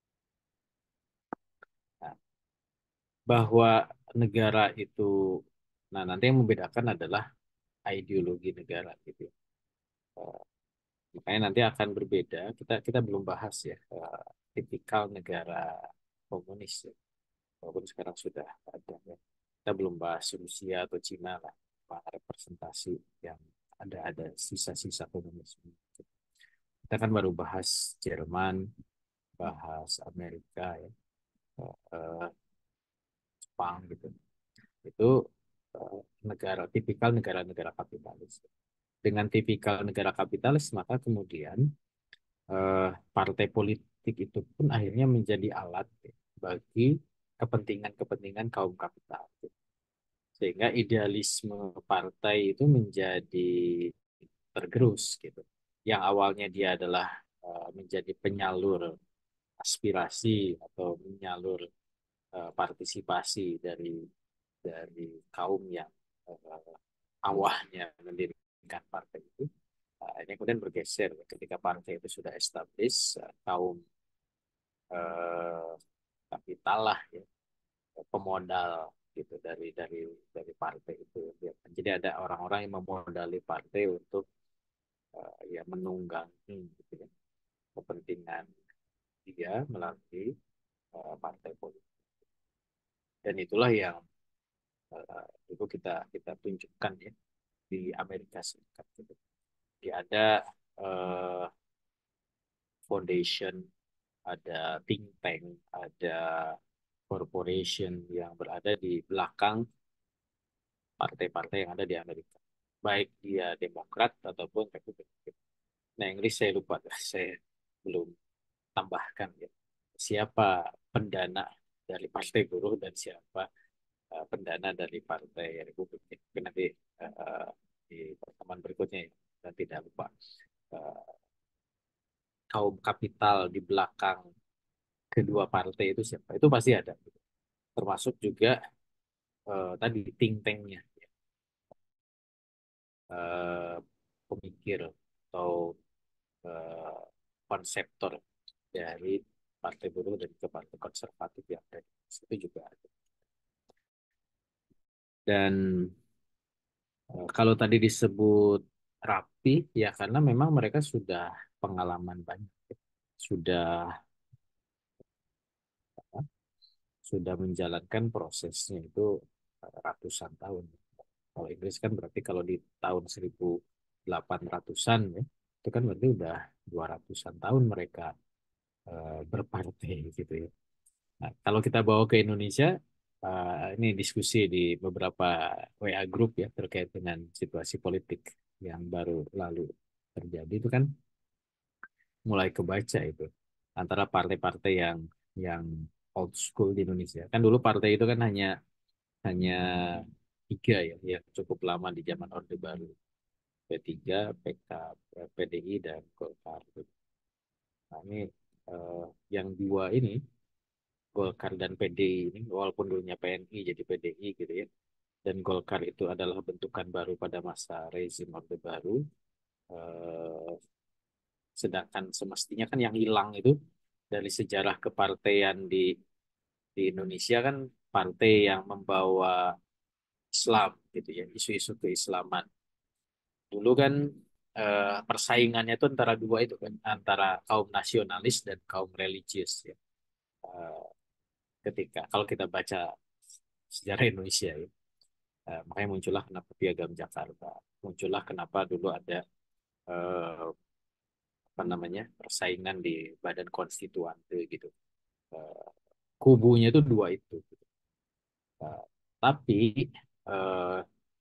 Nah, bahwa negara itu, nah nanti yang membedakan adalah ideologi negara gitu ya. Eh, Makanya nanti akan berbeda. Kita belum bahas ya tipikal negara komunis ya. Walaupun sekarang sudah ada ya. Kita belum bahas Rusia atau Cina lah, representasi yang ada sisa-sisa komunisme. Kita kan baru bahas Jerman, bahas Amerika ya, eh, Jepang gitu. Itu tipikal negara-negara kapitalis. Dengan tipikal negara kapitalis, maka kemudian partai politik itu pun akhirnya menjadi alat ya, bagi kepentingan-kepentingan kaum kapital. Sehingga idealisme partai itu menjadi tergerus gitu. Yang awalnya dia adalah menjadi penyalur aspirasi atau menyalur partisipasi dari kaum yang awalnya mendirikan partai itu. Ini kemudian bergeser ketika partai itu sudah established, kaum eh, kapital lah ya, pemodal gitu dari partai itu. Ya. Jadi ada orang-orang yang memodali partai untuk ya menunggangi gitu ya, kepentingan dia melalui partai politik. Dan itulah yang itu kita kita tunjukkan ya di Amerika Serikat. Gitu. Jadi ada eh, foundation, ada think tank, ada corporation yang berada di belakang partai-partai yang ada di Amerika. Baik dia Demokrat ataupun Republik. Nah, Inggris saya lupa, saya belum tambahkan ya. Siapa pendana dari Partai Buruh dan siapa pendana dari Partai Republik. Mungkin nanti di pertemuan berikutnya ya, dan tidak lupa. Uh, kaum kapital di belakang kedua partai itu siapa? Itu pasti ada. Termasuk juga tadi think tanknya, eh, pemikir atau eh, konseptor dari partai buruh dan ke partai konservatif yang ada di situ juga ada. Dan kalau tadi disebut rapi, ya karena memang mereka sudah pengalaman banyak, sudah sudah menjalankan prosesnya itu ratusan tahun. Kalau Inggris kan berarti kalau di tahun 1800-an ya, itu kan berarti udah 200-an tahun mereka berpartai gitu ya. Nah, kalau kita bawa ke Indonesia, ini diskusi di beberapa WA group ya terkait dengan situasi politik yang baru lalu terjadi itu kan mulai kebaca itu antara partai-partai yang old school di Indonesia. Kan dulu partai itu kan hanya tiga ya yang cukup lama di zaman Orde Baru. P3, PK, PDI dan Golkar. Nah, ini eh, yang dua ini Golkar dan PDI ini walaupun dulunya PNI jadi PDI gitu ya. Dan Golkar itu adalah bentukan baru pada masa rezim Orde Baru. Eh, Sedangkan semestinya kan yang hilang itu dari sejarah kepartaian di Indonesia kan partai yang membawa Islam gitu ya, isu-isu keislaman. Dulu kan persaingannya itu antara dua itu kan, antara kaum nasionalis dan kaum religius ya. Eh, Ketika kalau kita baca sejarah Indonesia ya, makanya muncullah kenapa Piagam Jakarta, muncullah kenapa dulu ada eh, apa namanya persaingan di Badan Konstituante gitu. Eh, Kubunya itu dua itu. Eh, tapi eh,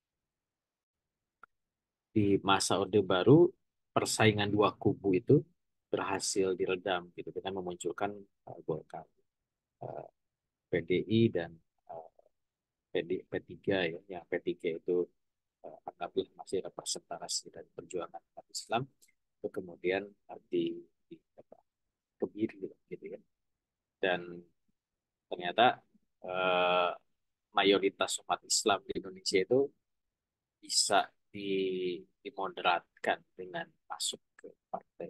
di masa Orde Baru persaingan dua kubu itu berhasil diredam gitu dengan memunculkan Golkar, eh, PDI dan eh, P3 ya. Yang P3 itu anggaplah masih representasi dari perjuangan umat Islam itu kemudian di apa, kebiri gitu ya. Dan ternyata eh, mayoritas umat Islam di Indonesia itu bisa di, dimoderatkan dengan masuk ke partai.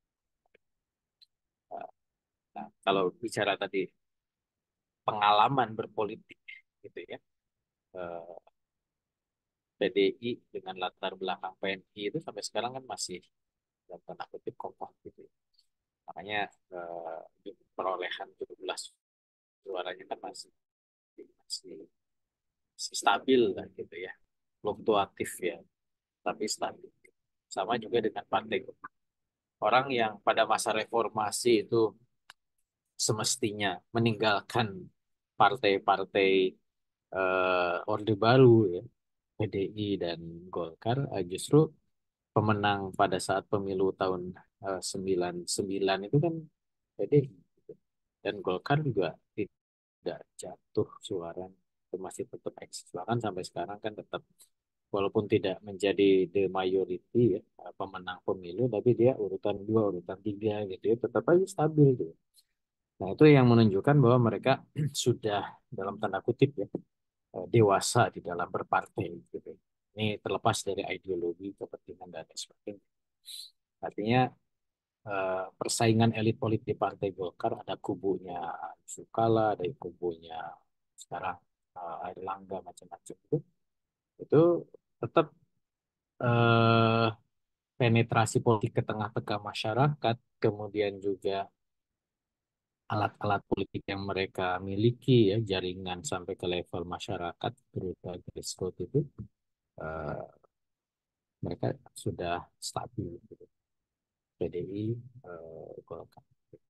Eh, Nah, kalau bicara tadi pengalaman berpolitik gitu ya, eh, PDI dengan latar belakang PNI itu sampai sekarang kan masih dalam tanda kutip kokoh gitu ya. Makanya perolehan 17 suaranya kan masih, masih stabil lah gitu ya, fluktuatif ya, tapi stabil. Sama juga dengan partai orang yang pada masa reformasi itu semestinya meninggalkan partai-partai Orde Baru ya, PDI dan Golkar, justru pemenang pada saat pemilu tahun 99 itu kan PDI gitu. Dan Golkar juga tidak jatuh suara, masih tetap eksis bahkan sampai sekarang kan tetap walaupun tidak menjadi the majority ya, pemenang pemilu tapi dia urutan dua urutan tiga gitu ya tetap aja stabil gitu. Nah itu yang menunjukkan bahwa mereka sudah dalam tanda kutip ya dewasa di dalam berpartai gitu. Ini terlepas dari ideologi kepentingan dan lain sebagainya. Artinya persaingan elit politik di Partai Golkar ada kubunya Yusuf Kala, ada kubunya sekarang Airlangga macam-macam itu tetap eh, penetrasi politik ke tengah-tengah masyarakat, kemudian juga alat-alat politik yang mereka miliki ya, jaringan sampai ke level masyarakat berupa grassroots itu eh, mereka sudah stabil gitu. PDI, Golkar.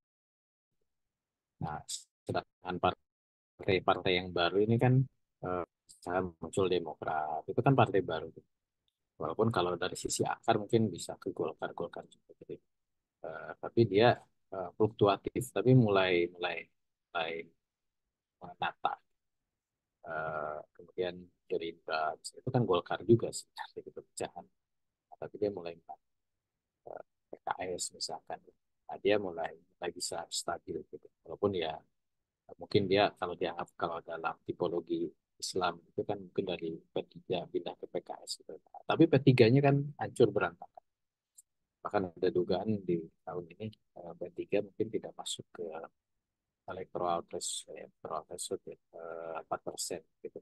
Nah, sedangkan partai-partai yang baru ini kan eh, misalnya muncul Demokrat, itu kan partai baru. Walaupun kalau dari sisi akar mungkin bisa ke Golkar, Golkar juga gitu. Tapi dia fluktuatif, tapi mulai mulai mulai menata. Kemudian Gerindra, itu kan Golkar juga sih, itu pecahan. Tapi dia mulai menata. PKS misalkan. dia mulai bisa stabil gitu. Walaupun ya mungkin dia kalau dianggap kalau dalam tipologi Islam itu kan mungkin dari P3 pindah ke PKS gitu. Tapi P3-nya kan hancur berantakan. Bahkan ada dugaan di tahun ini P3 mungkin tidak masuk ke electoral threshold ya, 4% gitu.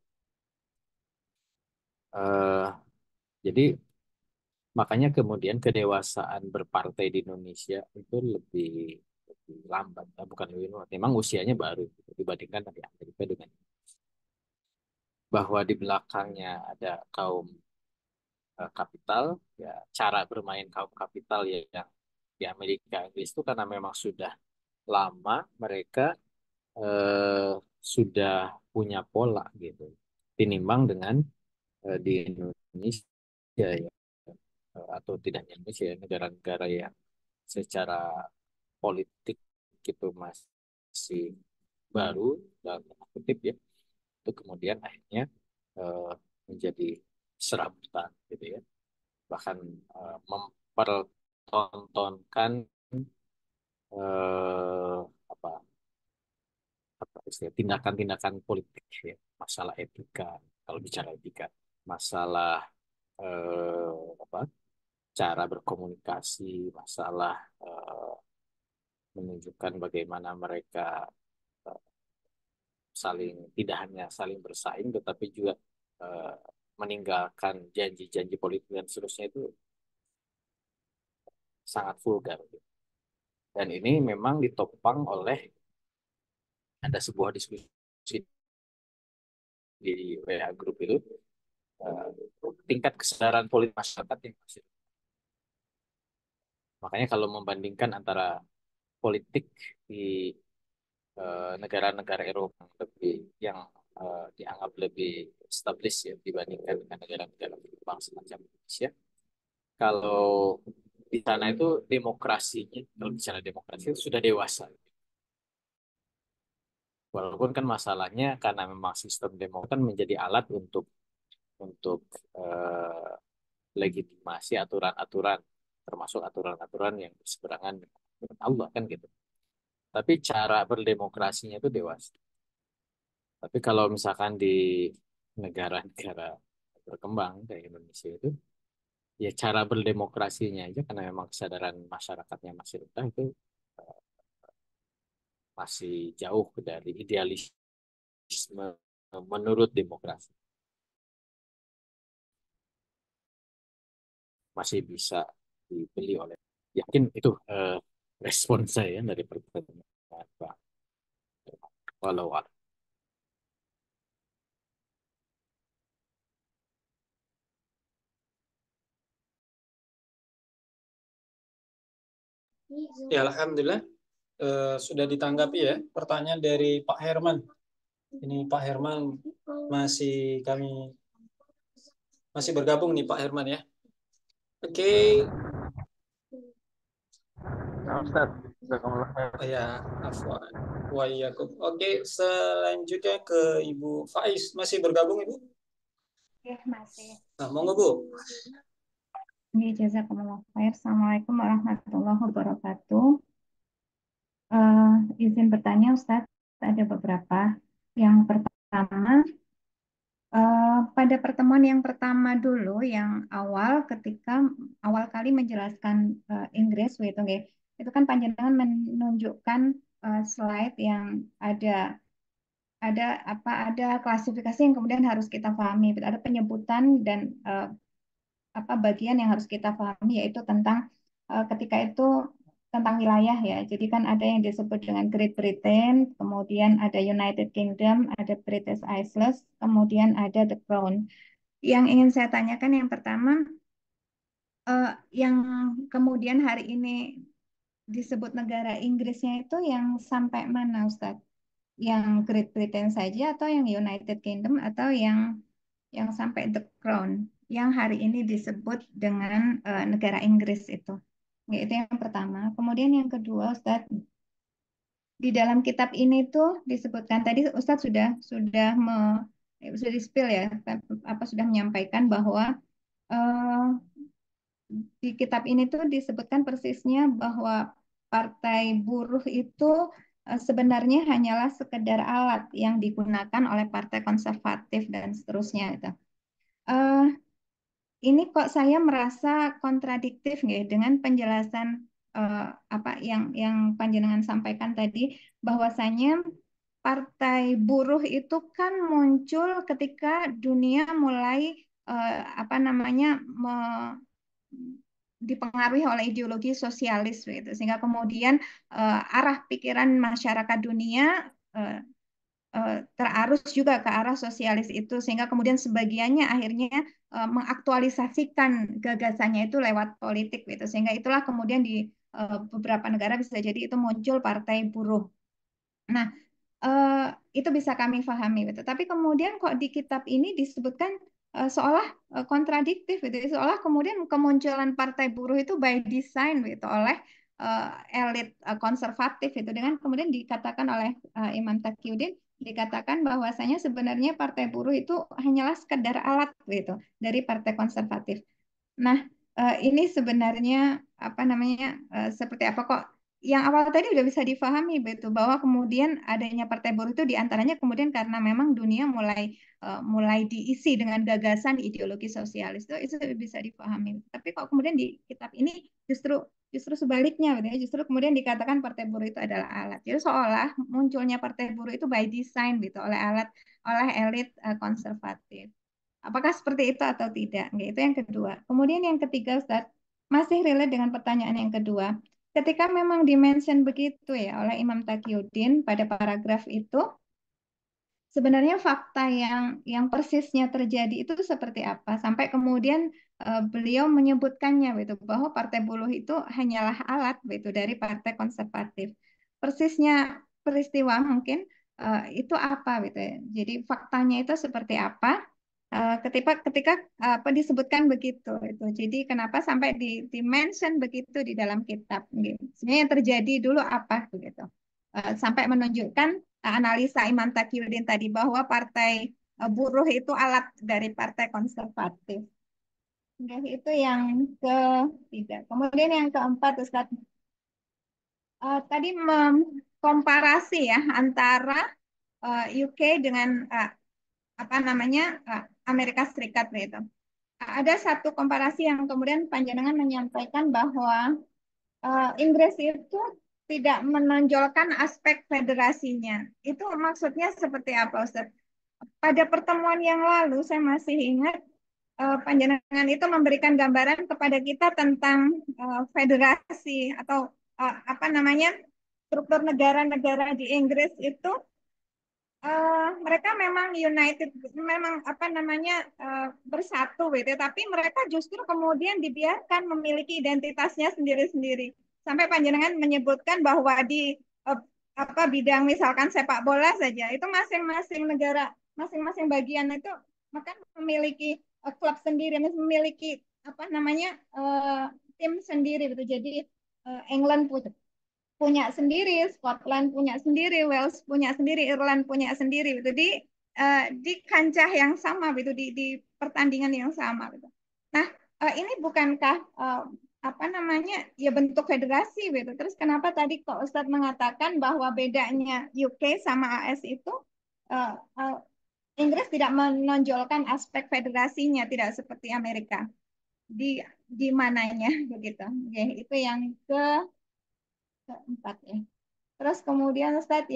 Eh, jadi makanya kemudian kedewasaan berpartai di Indonesia itu lebih lambat, bukan lebih lambat. Memang usianya baru gitu, dibandingkan dari Amerika dengan bahwa di belakangnya ada kaum kapital, ya cara bermain kaum kapital ya yang di Amerika Inggris itu karena memang sudah lama mereka eh, sudah punya pola gitu, tinimbang dengan di Indonesia ya atau tidak hanya Indonesia ya, negara-negara yang secara politik gitu masih baru dalam tanda kutip ya itu kemudian akhirnya eh, menjadi serabutan gitu ya bahkan mempertontonkan eh, apa apa istilah tindakan-tindakan politik ya masalah etika kalau bicara etika masalah apa cara berkomunikasi masalah menunjukkan bagaimana mereka eh, saling tidak hanya saling bersaing tetapi juga eh, meninggalkan janji-janji politik dan seterusnya itu sangat vulgar gitu. Dan ini memang ditopang oleh ada sebuah diskusi di WA Group itu eh, tingkat kesadaran politik masyarakat yang masih makanya kalau membandingkan antara politik di negara-negara Eropa yang lebih yang dianggap lebih established ya dibandingkan dengan negara-negara berkembang semacam Indonesia. Kalau di sana itu demokrasinya, kalau bicara demokrasi itu sudah dewasa. Walaupun kan masalahnya karena memang sistem demokrasi kan menjadi alat untuk eh, legitimasi aturan-aturan, termasuk aturan-aturan yang berseberangan dengan Allah kan gitu. Tapi cara berdemokrasinya itu dewasa. Tapi kalau misalkan di negara-negara berkembang kayak Indonesia itu, ya cara berdemokrasinya aja karena memang kesadaran masyarakatnya masih rendah itu eh, masih jauh dari idealisme menurut demokrasi. Masih bisa dibeli oleh. Yakin itu respon saya dari pertanyaan Pak. Walau Ya, alhamdulillah sudah ditanggapi ya pertanyaan dari Pak Herman. Ini Pak Herman masih kami masih bergabung nih Pak Herman ya. Oke, Nah, Ustaz, jazakumullah khair. oh ya, afwan. Wa iyyakum. Oke, selanjutnya ke Ibu Faiz. Masih bergabung Ibu? Ya, masih. Nah, monggo Bu. Ini jazakumullah khair. Assalamualaikum warahmatullahi wabarakatuh. Izin bertanya, Ustadz, ada beberapa. Yang pertama, pada pertemuan yang pertama dulu, yang awal ketika awal kali menjelaskan Inggris, itu kan panjenengan menunjukkan slide yang ada ada klasifikasi yang kemudian harus kita pahami, ada penyebutan dan apa bagian yang harus kita pahami yaitu tentang ketika itu tentang wilayah ya. Jadi kan ada yang disebut dengan Great Britain, kemudian ada United Kingdom, ada British Isles, kemudian ada The Crown. Yang ingin saya tanyakan yang pertama, yang kemudian hari ini disebut negara Inggrisnya itu yang sampai mana, Ustadz? Yang Great Britain saja atau yang United Kingdom atau yang sampai The Crown yang hari ini disebut dengan negara Inggris itu. Ya, itu yang pertama. Kemudian yang kedua, Ustadz, di dalam kitab ini tuh disebutkan tadi Ustadz sudah di-spill ya, apa sudah menyampaikan bahwa eh, di kitab ini tuh disebutkan persisnya bahwa Partai Buruh itu sebenarnya hanyalah sekedar alat yang digunakan oleh Partai Konservatif dan seterusnya itu. Eh, ini kok saya merasa kontradiktif nggih dengan penjelasan apa yang panjenengan sampaikan tadi, bahwasanya Partai Buruh itu kan muncul ketika dunia mulai apa namanya dipengaruhi oleh ideologi sosialis gitu, sehingga kemudian arah pikiran masyarakat dunia terarus juga ke arah sosialis itu, sehingga kemudian sebagiannya akhirnya mengaktualisasikan gagasannya itu lewat politik gitu, sehingga itulah kemudian di beberapa negara bisa jadi itu muncul Partai Buruh. Nah, eh, itu bisa kami pahami gitu. Tapi kemudian kok di kitab ini disebutkan seolah kontradiktif gitu, seolah kemudian kemunculan Partai Buruh itu by design gitu oleh elit konservatif itu, dengan kemudian dikatakan oleh Imam Taqiyuddin, dikatakan bahwasanya sebenarnya Partai Buruh itu hanyalah sekedar alat gitu dari Partai Konservatif. Nah, ini sebenarnya apa namanya seperti apa kok? Yang awal tadi udah bisa difahami betul, bahwa kemudian adanya Partai Buruh itu diantaranya kemudian karena memang dunia mulai diisi dengan gagasan ideologi sosialis, itu bisa difahami. Tapi kok kemudian di kitab ini justru justru sebaliknya gitu ya, justru kemudian dikatakan Partai Buruh itu adalah alat. Jadi seolah munculnya Partai Buruh itu by design gitu oleh elit konservatif. Apakah seperti itu atau tidak? Itu yang kedua. Kemudian yang ketiga, Ustaz, masih relate dengan pertanyaan yang kedua. Ketika memang dimention begitu ya oleh Imam Taqiyuddin pada paragraf itu, sebenarnya fakta yang persisnya terjadi itu seperti apa? Sampai kemudian beliau menyebutkannya gitu, bahwa Partai Buruh itu hanyalah alat gitu dari Partai Konservatif. Persisnya peristiwa mungkin itu apa gitu ya. Jadi faktanya itu seperti apa? Ketika apa disebutkan begitu itu. Jadi kenapa sampai di mention begitu di dalam kitab gitu. Sebenarnya yang terjadi dulu apa begitu. Sampai menunjukkan analisa Imam Taqiyuddin tadi bahwa Partai Buruh itu alat dari Partai Konservatif. Oke, itu yang ketiga. Kemudian yang keempat, Ustaz, tadi mengkomparasi ya antara UK dengan apa namanya Amerika Serikat gitu. Ada satu komparasi yang kemudian panjenengan menyampaikan bahwa Inggris itu tidak menonjolkan aspek federasinya. Itu maksudnya seperti apa, Ustaz? Pada pertemuan yang lalu, saya masih ingat panjenengan itu memberikan gambaran kepada kita tentang federasi atau apa namanya struktur negara-negara di Inggris itu. Mereka memang united, memang apa namanya bersatu gitu, tapi mereka justru kemudian dibiarkan memiliki identitasnya sendiri-sendiri. Sampai panjenengan menyebutkan bahwa di apa bidang misalkan sepak bola saja, itu masing-masing negara, masing-masing bagian itu maka memiliki klub sendiri, memiliki apa namanya tim sendiri gitu. Jadi England punya sendiri, Scotland punya sendiri, Wales punya sendiri, Irland punya sendiri gitu di kancah yang sama gitu, di pertandingan yang sama gitu. Nah, ini bukankah apa namanya ya bentuk federasi gitu. Terus kenapa tadi kok Ustadz mengatakan bahwa bedanya UK sama AS itu uh, uh, Inggris tidak menonjolkan aspek federasinya, tidak seperti Amerika. Di mananya begitu. Oke, itu yang keempat ya. Terus kemudian Ustadz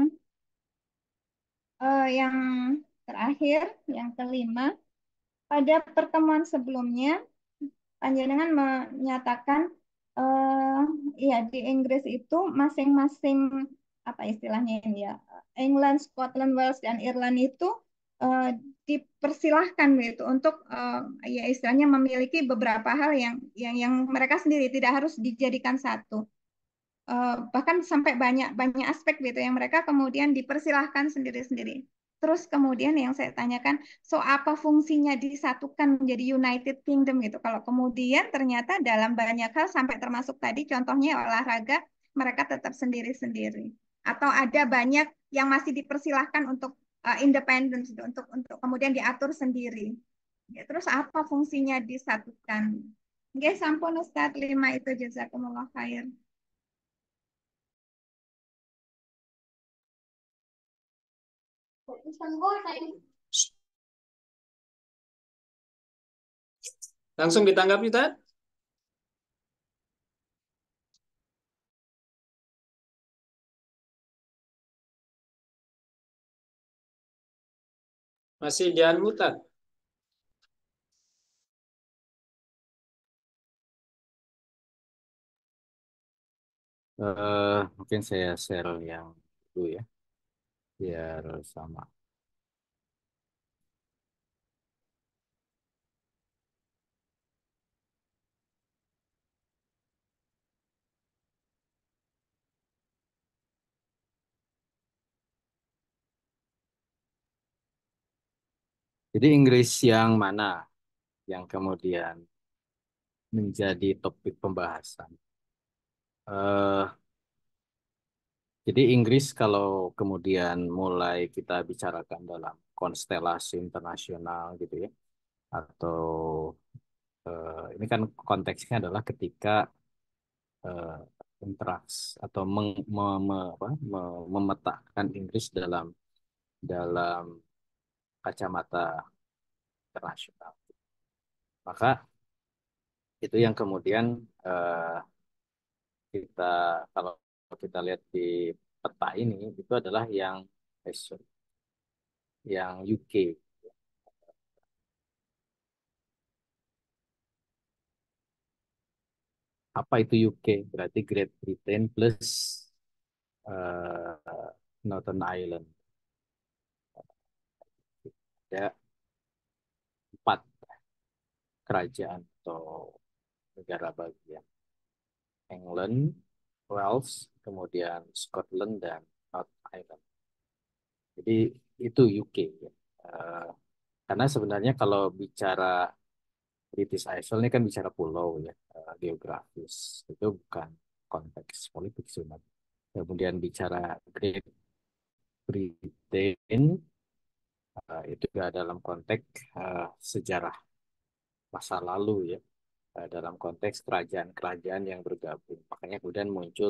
yang terakhir, yang kelima, pada pertemuan sebelumnya panjenengan menyatakan ya di Inggris itu masing-masing apa istilahnya ini ya, England, Scotland, Wales dan Irland itu eh, dipersilahkan gitu untuk ya istilahnya memiliki beberapa hal yang mereka sendiri, tidak harus dijadikan satu. Bahkan sampai banyak banyak aspek gitu yang mereka kemudian dipersilahkan sendiri-sendiri. Terus kemudian yang saya tanyakan, so apa fungsinya disatukan menjadi United Kingdom gitu? Kalau kemudian ternyata dalam banyak hal sampai termasuk tadi contohnya olahraga mereka tetap sendiri-sendiri, atau ada banyak yang masih dipersilahkan untuk independen gitu, untuk kemudian diatur sendiri. Ya, terus apa fungsinya disatukan? Oke, sampun Ustadz 5 itu jazakumullah khair. Langsung ditanggapi, Tad? Masih di unmute, Tad? Mungkin saya share yang dulu ya, biar sama. Jadi Inggris yang mana yang kemudian menjadi topik pembahasan? Eh, jadi Inggris kalau kemudian mulai kita bicarakan dalam konstelasi internasional gitu ya, atau ini kan konteksnya adalah ketika eh, interaksi atau memetakan Inggris dalam dalam kacamata internasional. Maka itu yang kemudian eh, kita kalau kita lihat di peta ini itu adalah yang UK. Apa itu UK? Berarti Great Britain plus eh, Northern Ireland. Ada 4 kerajaan atau negara bagian. England, Wales, kemudian Scotland dan North Ireland. Jadi itu UK ya. Karena sebenarnya kalau bicara British Isles ini kan bicara pulau ya, geografis. Itu bukan konteks politik sebenarnya. Kemudian bicara Great Britain itu juga dalam konteks sejarah masa lalu ya, dalam konteks kerajaan-kerajaan yang bergabung. Makanya kemudian muncul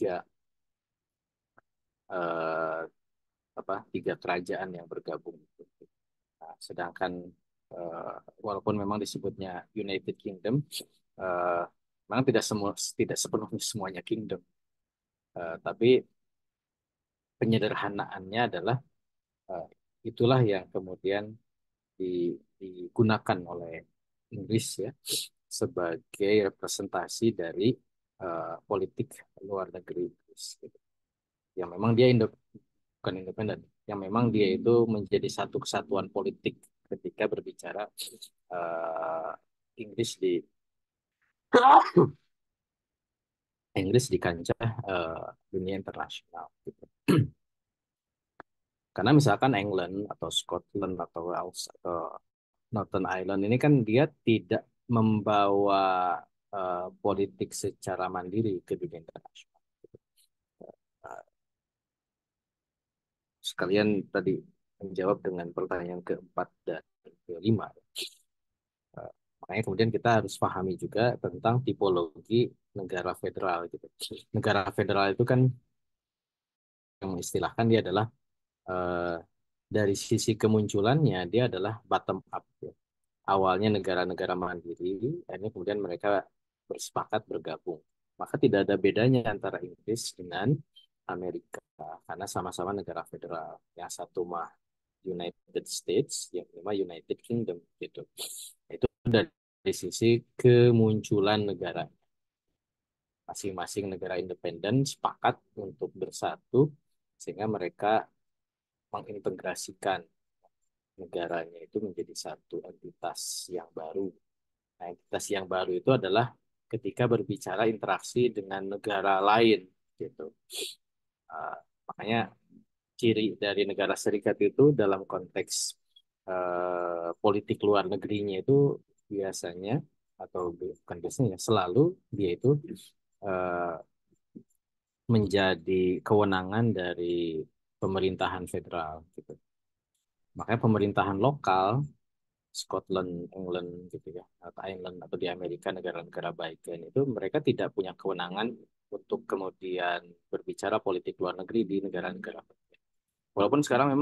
eh, tiga kerajaan yang bergabung. Nah, sedangkan eh, walaupun memang disebutnya United Kingdom, eh, memang tidak sepenuhnya semuanya kingdom. Tapi penyederhanaannya adalah eh, itulah yang kemudian digunakan oleh Inggris ya sebagai representasi dari politik luar negeri Inggris gitu. Yang memang dia bukan independen, yang memang dia itu menjadi satu kesatuan politik ketika berbicara uh, Inggris di Inggris di kancah dunia internasional gitu. Karena misalkan England atau Scotland atau Wales atau Northern Ireland ini kan dia tidak membawa politik secara mandiri ke dunia internasional. Uh, Sekalian tadi menjawab dengan pertanyaan keempat dan kelima. Makanya kemudian kita harus pahami juga tentang tipologi negara federal gitu. Negara federal itu kan yang mengistilahkan dia adalah eh, dari sisi kemunculannya dia adalah bottom up ya. Awalnya negara-negara mandiri, akhirnya kemudian mereka bersepakat bergabung. Maka tidak ada bedanya antara Inggris dengan Amerika karena sama-sama negara federal. Yang satu mah United States, yang kedua United Kingdom gitu. Itu dari sisi kemunculan negara. Masing-masing negara independen sepakat untuk bersatu sehingga mereka mengintegrasikan negaranya itu menjadi satu entitas yang baru. Nah, entitas yang baru itu adalah ketika berbicara interaksi dengan negara lain gitu. Uh, Makanya ciri dari negara serikat itu dalam konteks politik luar negerinya itu biasanya atau bukan biasanya selalu dia itu uh, menjadi kewenangan dari pemerintahan federal gitu. Makanya pemerintahan lokal Scotland, England gitu ya, atau Ireland atau di Amerika negara-negara bagian itu mereka tidak punya kewenangan untuk kemudian berbicara politik luar negeri di negara-negara bagian. Walaupun sekarang memang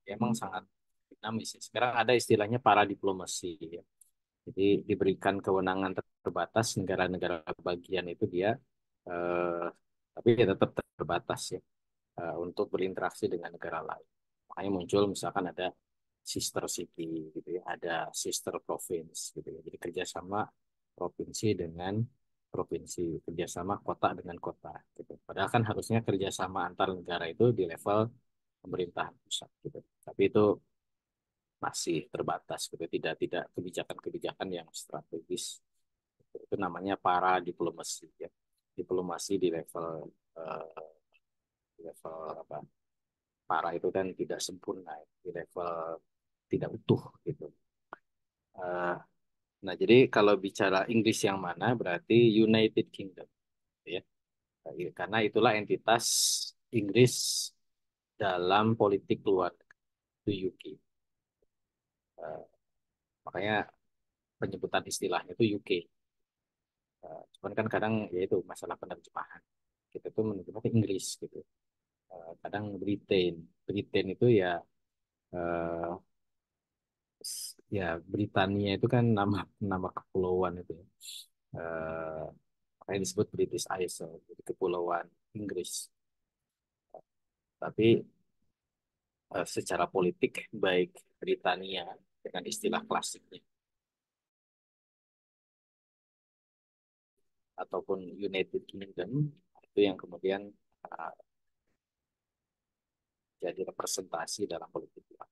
emang sangat dinamis ya. Sekarang ada istilahnya para diplomasi ya. Jadi diberikan kewenangan terbatas negara-negara bagian itu dia eh, tapi ya tetap terbatas ya untuk berinteraksi dengan negara lain. Makanya muncul misalkan ada sister city gitu ya, ada sister province gitu ya. Jadi kerjasama provinsi dengan provinsi, kerjasama kota dengan kota gitu. Padahal kan harusnya kerjasama antar negara itu di level pemerintahan pusat gitu. Tapi itu masih terbatas gitu, tidak kebijakan-kebijakan yang strategis. Itu namanya para diplomasi ya. Diplomasi di level apa? Para itu kan tidak sempurna, ya. Di level tidak utuh gitu. Eh, nah, jadi kalau bicara Inggris yang mana berarti United Kingdom ya. Karena itulah entitas Inggris dalam politik luar negeri UK. Eh, makanya penyebutan istilahnya itu UK. Cuman kan kadang ya itu masalah penerjemahan. Kita tuh menerjemahkan Inggris gitu. Kadang Britain. Britain itu ya eh, ya Britania itu kan nama nama kepulauan itu ya. Eh, makanya disebut British Isles, jadi kepulauan Inggris. Tapi secara politik baik Britania dengan istilah klasiknya ataupun United Kingdom itu yang kemudian uh, jadi representasi dalam politik luar.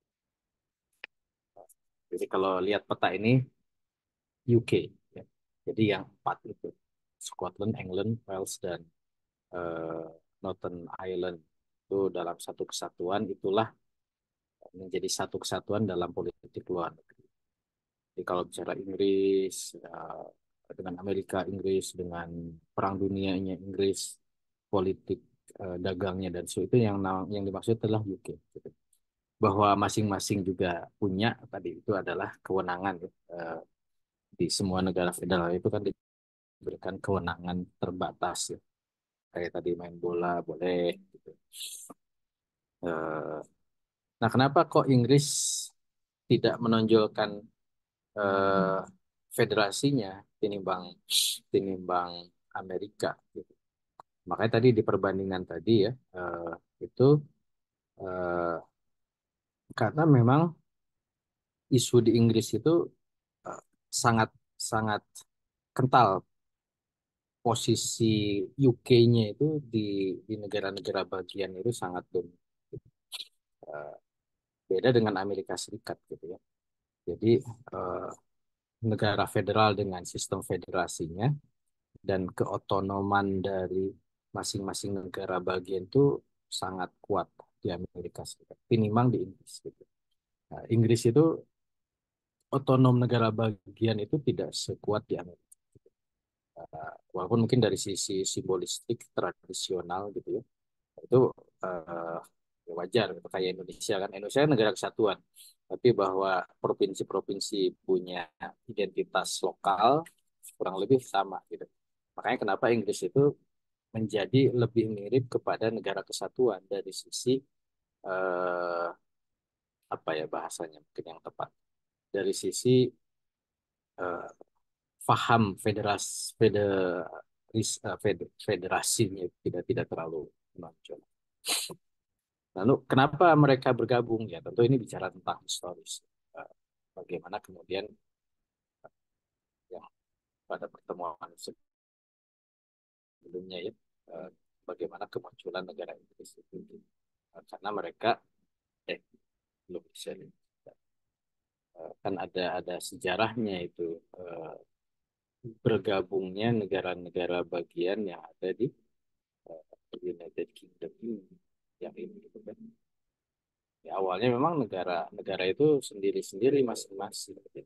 Jadi kalau lihat peta ini UK, ya. Jadi yang empat itu Scotland, England, Wales dan uh, Northern Ireland itu dalam satu kesatuan itulah menjadi satu kesatuan dalam politik luar negeri. Jadi kalau bicara Inggris dengan Amerika, Inggris dengan Perang Dunianya Inggris, politik dagangnya dan itu yang dimaksud adalah UK. Gitu. Bahwa masing-masing juga punya tadi itu adalah kewenangan ya. Di semua negara federal itu kan diberikan kewenangan terbatas ya. Kayak tadi main bola boleh. Gitu. Eh, nah, kenapa kok Inggris tidak menonjolkan eh, federasinya tinimbang tinimbang Amerika gitu. Makanya tadi di perbandingan tadi ya itu eh, karena memang isu di Inggris itu eh, sangat sangat kental posisi UK-nya itu di negara-negara bagian itu sangat dominan. Eh, beda dengan Amerika Serikat gitu ya. Jadi eh, negara federal dengan sistem federasinya dan keotonoman dari masing-masing negara bagian itu sangat kuat di Amerika Serikat, tinimbang di Inggris gitu. Nah, Inggris itu otonom negara bagian itu tidak sekuat di Amerika. Walaupun mungkin dari sisi simbolistik tradisional gitu ya, itu uh, wajar gitu. Kayak Indonesia kan, Indonesia kan negara kesatuan, tapi bahwa provinsi-provinsi punya identitas lokal kurang lebih sama gitu. Makanya kenapa Inggris itu menjadi lebih mirip kepada negara kesatuan dari sisi eh, apa ya bahasanya mungkin yang tepat dari sisi eh, faham federasinya tidak terlalu menonjol. Lalu kenapa mereka bergabung ya tentu ini bicara tentang historis. Eh, bagaimana kemudian yang pada pertemuan sebelumnya ya eh, bagaimana kemunculan negara Inggris itu karena mereka belum bisa kan ada sejarahnya itu eh, bergabungnya negara-negara bagian yang ada di United Kingdom ini yang ini gitu kan. Ya, awalnya memang negara-negara itu sendiri-sendiri masing-masing gitu.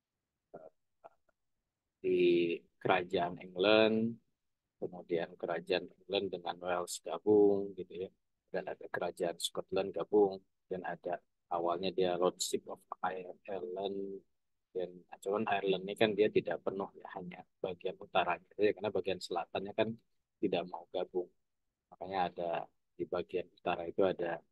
Di kerajaan England, kemudian kerajaan England dengan Wales gabung gitu ya, dan ada kerajaan Scotland gabung, dan ada awalnya dia Lordship of Ireland, dan cuman Ireland ini kan dia tidak penuh ya hanya bagian utaranya ya, karena bagian selatannya kan tidak mau gabung, makanya ada di bagian utara itu ada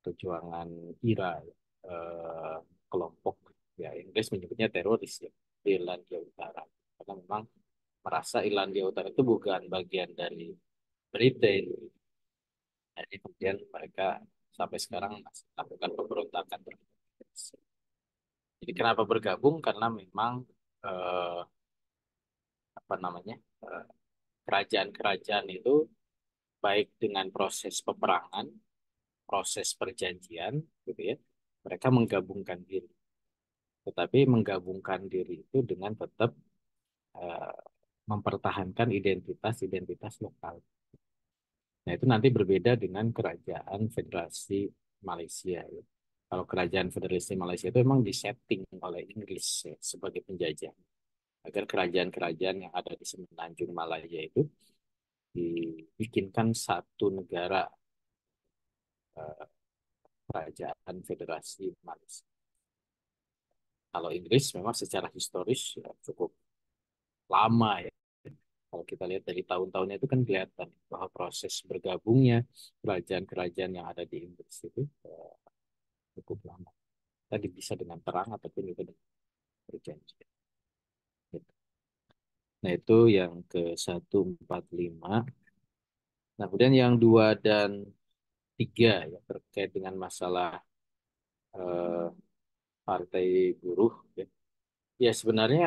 perjuangan IRA, eh, kelompok ya Inggris menyebutnya teroris ya di Irlandia Utara, karena memang merasa Irlandia Utara itu bukan bagian dari Britain. Jadi kemudian mereka sampai sekarang masih lakukan pemberontakan terhadap Inggris. Jadi kenapa bergabung? Karena memang eh, apa namanya eh, kerajaan-kerajaan itu baik dengan proses peperangan, proses perjanjian, gitu ya, mereka menggabungkan diri. Tetapi menggabungkan diri itu dengan tetap eh, mempertahankan identitas-identitas lokal. Nah, itu nanti berbeda dengan kerajaan Federasi Malaysia, ya. Kalau kerajaan Federasi Malaysia itu memang disetting oleh Inggris ya, sebagai penjajah, agar kerajaan-kerajaan yang ada di semenanjung Malaya itu dibikinkan satu negara, eh, kerajaan Federasi Malaysia. Kalau Inggris memang secara historis ya, cukup lama ya. Kalau kita lihat dari tahun-tahunnya itu kan kelihatan bahwa proses bergabungnya kerajaan-kerajaan yang ada di Inggris itu cukup lama. Tadi bisa dengan perang ataupun juga dengan perjanjian. Gitu. Nah, itu yang ke 145. Nah, kemudian yang 2 dan 3 ya terkait dengan masalah eh, partai buruh ya. Ya sebenarnya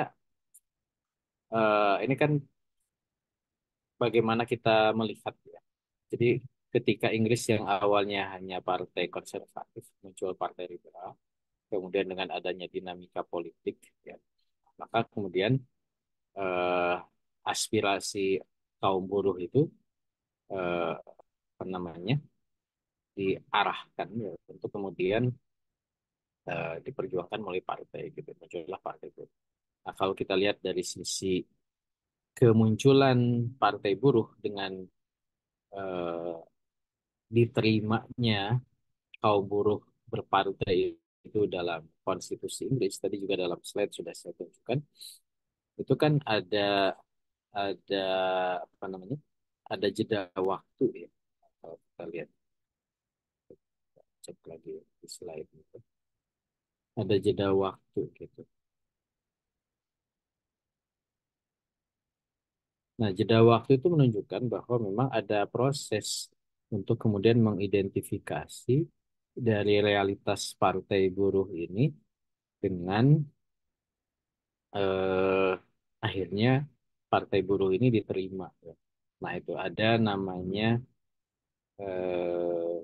ini kan bagaimana kita melihat ya. Jadi ketika Inggris yang awalnya hanya partai konservatif muncul partai liberal, kemudian dengan adanya dinamika politik ya, maka kemudian eh, aspirasi kaum buruh itu eh, apa namanya diarahkan ya untuk kemudian diperjuangkan melalui partai gitu, muncullah partai buruh. Nah, kalau kita lihat dari sisi kemunculan partai buruh dengan eh, diterimanya kaum buruh berpartai itu dalam konstitusi Inggris, tadi juga dalam slide sudah saya tunjukkan, itu kan ada apa namanya, ada jeda waktu ya. Kalau kita lihat, cek lagi di slide itu, ada jeda waktu gitu. Nah, jeda waktu itu menunjukkan bahwa memang ada proses untuk kemudian mengidentifikasi dari realitas partai buruh ini dengan eh, akhirnya partai buruh ini diterima, ya. Nah, itu ada namanya eh,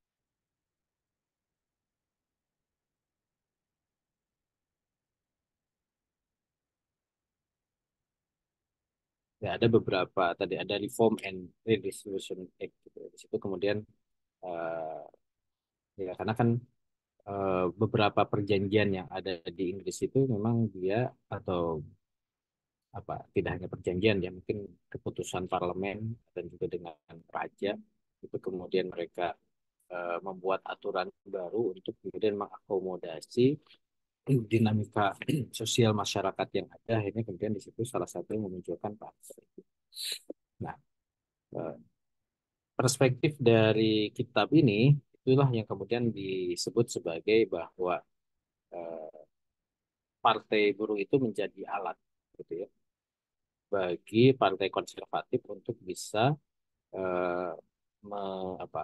ya ada beberapa tadi ada Reform and Redistribution Act gitu. Di situ kemudian eh, ya karena kan beberapa perjanjian yang ada di Inggris itu memang dia atau apa tidak hanya perjanjian ya mungkin keputusan parlemen dan juga dengan raja itu kemudian mereka membuat aturan baru untuk kemudian mengakomodasi dinamika sosial masyarakat yang ada, akhirnya kemudian di situ salah satu yang memunculkan partai. Nah, eh, perspektif dari kitab ini itulah yang kemudian disebut sebagai bahwa eh, partai buruh itu menjadi alat gitu ya bagi partai konservatif untuk bisa eh, apa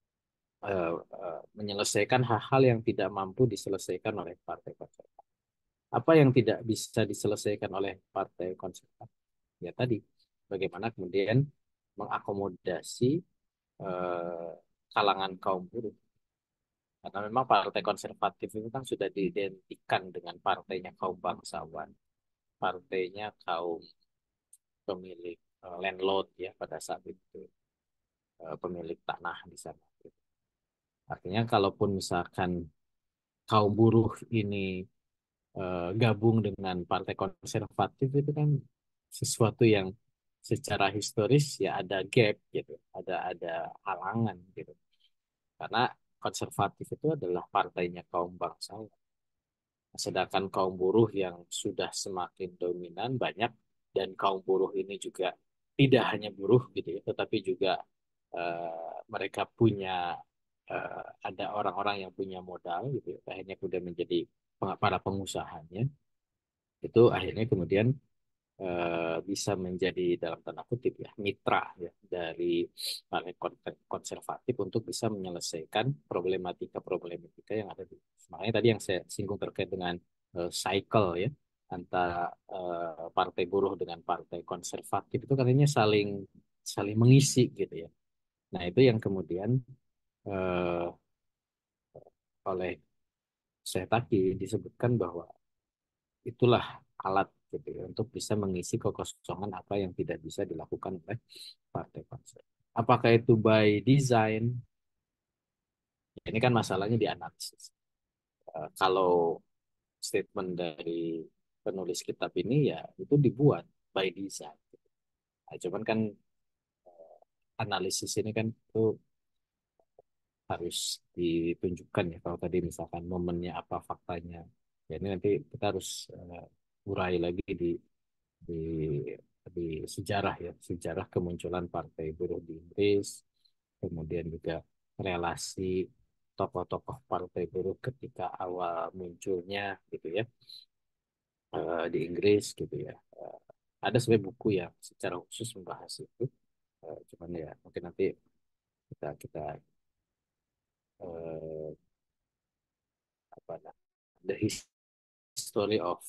menyelesaikan hal-hal yang tidak mampu diselesaikan oleh partai konservatif. Apa yang tidak bisa diselesaikan oleh partai konservatif? Ya tadi, bagaimana kemudian mengakomodasi eh, kalangan kaum buruh. Karena memang partai konservatif itu kan sudah diidentikan dengan partainya kaum bangsawan, partainya kaum pemilik landlord ya pada saat itu, pemilik tanah di sana. Artinya kalaupun misalkan kaum buruh ini gabung dengan partai konservatif itu kan sesuatu yang secara historis ya ada gap gitu, ada halangan gitu. Karena konservatif itu adalah partainya kaum bangsawan. Sedangkan kaum buruh yang sudah semakin dominan banyak dan kaum buruh ini juga tidak hanya buruh gitu ya, tetapi juga mereka punya ada orang-orang yang punya modal gitu ya, akhirnya kemudian menjadi para pengusahanya, itu akhirnya kemudian bisa menjadi dalam tanda kutip ya mitra ya dari partai konservatif untuk bisa menyelesaikan problematika yang ada di. Makanya tadi yang saya singgung terkait dengan cycle ya antara partai buruh dengan partai konservatif itu katanya saling saling mengisi gitu ya. Nah itu yang kemudian eh, oleh saya tadi disebutkan bahwa itulah alat gitu ya, untuk bisa mengisi kekosongan apa yang tidak bisa dilakukan oleh partai partai. Apakah itu by design? Ini kan masalahnya di analisis. Kalau statement dari penulis kitab ini ya itu dibuat by design. Nah, cuman kan analisis ini kan itu harus ditunjukkan ya kalau tadi misalkan momennya apa faktanya. Ya, ini nanti kita harus urai lagi di di sejarah ya, sejarah kemunculan Partai Buruh di Inggris, kemudian juga relasi tokoh-tokoh Partai Buruh ketika awal munculnya gitu ya di Inggris gitu ya. Ada sebenarnya buku yang secara khusus membahas itu, cuman ya mungkin nanti kita kita eh, apa nah, the history of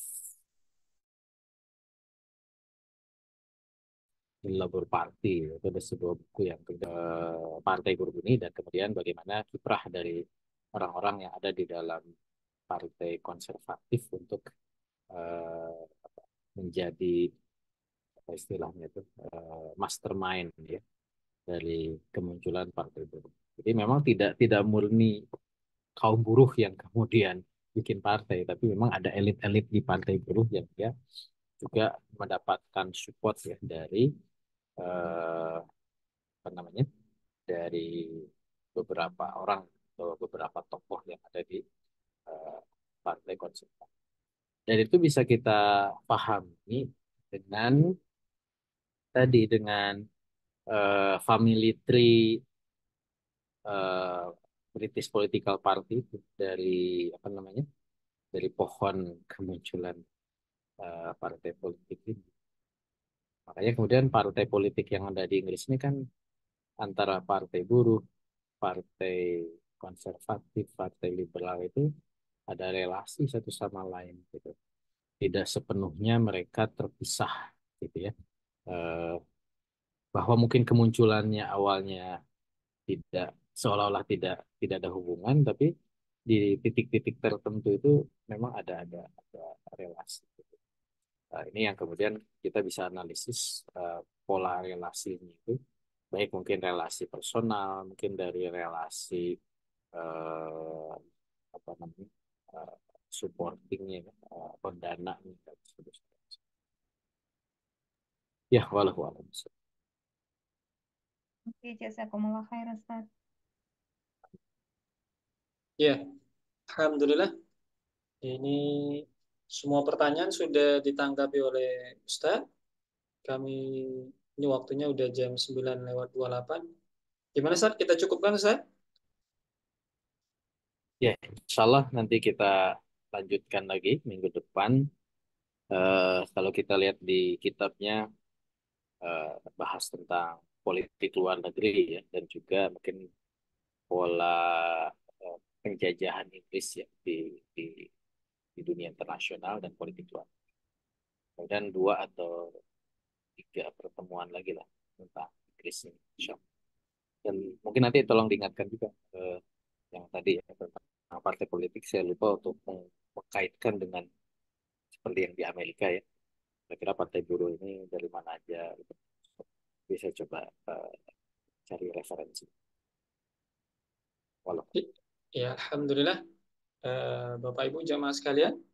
the Labour Party itu ada sebuah buku yang Partai Buruh ini dan kemudian bagaimana kiprah dari orang-orang yang ada di dalam Partai Konservatif untuk eh, menjadi apa istilahnya itu mastermind ya dari kemunculan Partai Buruh. Jadi memang tidak tidak murni kaum buruh yang kemudian bikin partai, tapi memang ada elit-elit di Partai Buruh yang dia juga mendapatkan support ya dari eh, apa namanya dari beberapa orang atau beberapa tokoh yang ada di eh, Partai Konservatif. Dan itu bisa kita pahami dengan dengan family tree eh, British Political Party itu dari apa namanya dari pohon kemunculan partai politik ini. Makanya kemudian partai politik yang ada di Inggris ini kan antara partai buruh, partai konservatif, partai liberal itu ada relasi satu sama lain gitu. Tidak sepenuhnya mereka terpisah gitu ya. Eh, bahwa mungkin kemunculannya awalnya tidak seolah-olah tidak tidak ada hubungan, tapi di titik-titik tertentu itu memang ada relasi. Nah, ini yang kemudian kita bisa analisis pola relasinya itu, baik mungkin relasi personal, mungkin dari relasi eh, apa namanya eh, supportingnya, pendananya dan seterusnya. Ya, walau alam. Oke, jazakumullah khair Ustaz. Ya, alhamdulillah. Ini semua pertanyaan sudah ditanggapi oleh Ustaz. Kami ini waktunya udah jam 9:28. Gimana Ustaz? Kita cukupkan Ustaz? Ya, insya Allah nanti kita lanjutkan lagi minggu depan. Kalau kita lihat di kitabnya bahas tentang politik luar negeri ya, dan juga mungkin pola penjajahan Inggris ya di, di dunia internasional dan politik luar. Kemudian 2 atau 3 pertemuan lagi lah tentang Inggris ini, insya Allah. Dan mungkin nanti tolong diingatkan juga yang tadi ya tentang partai politik, saya lupa untuk mengkaitkan dengan seperti yang di Amerika ya. Kira-kira partai buruh ini dari mana aja gitu. Bisa coba cari referensi. Walau. Ya, alhamdulillah. Bapak Ibu jamaah sekalian,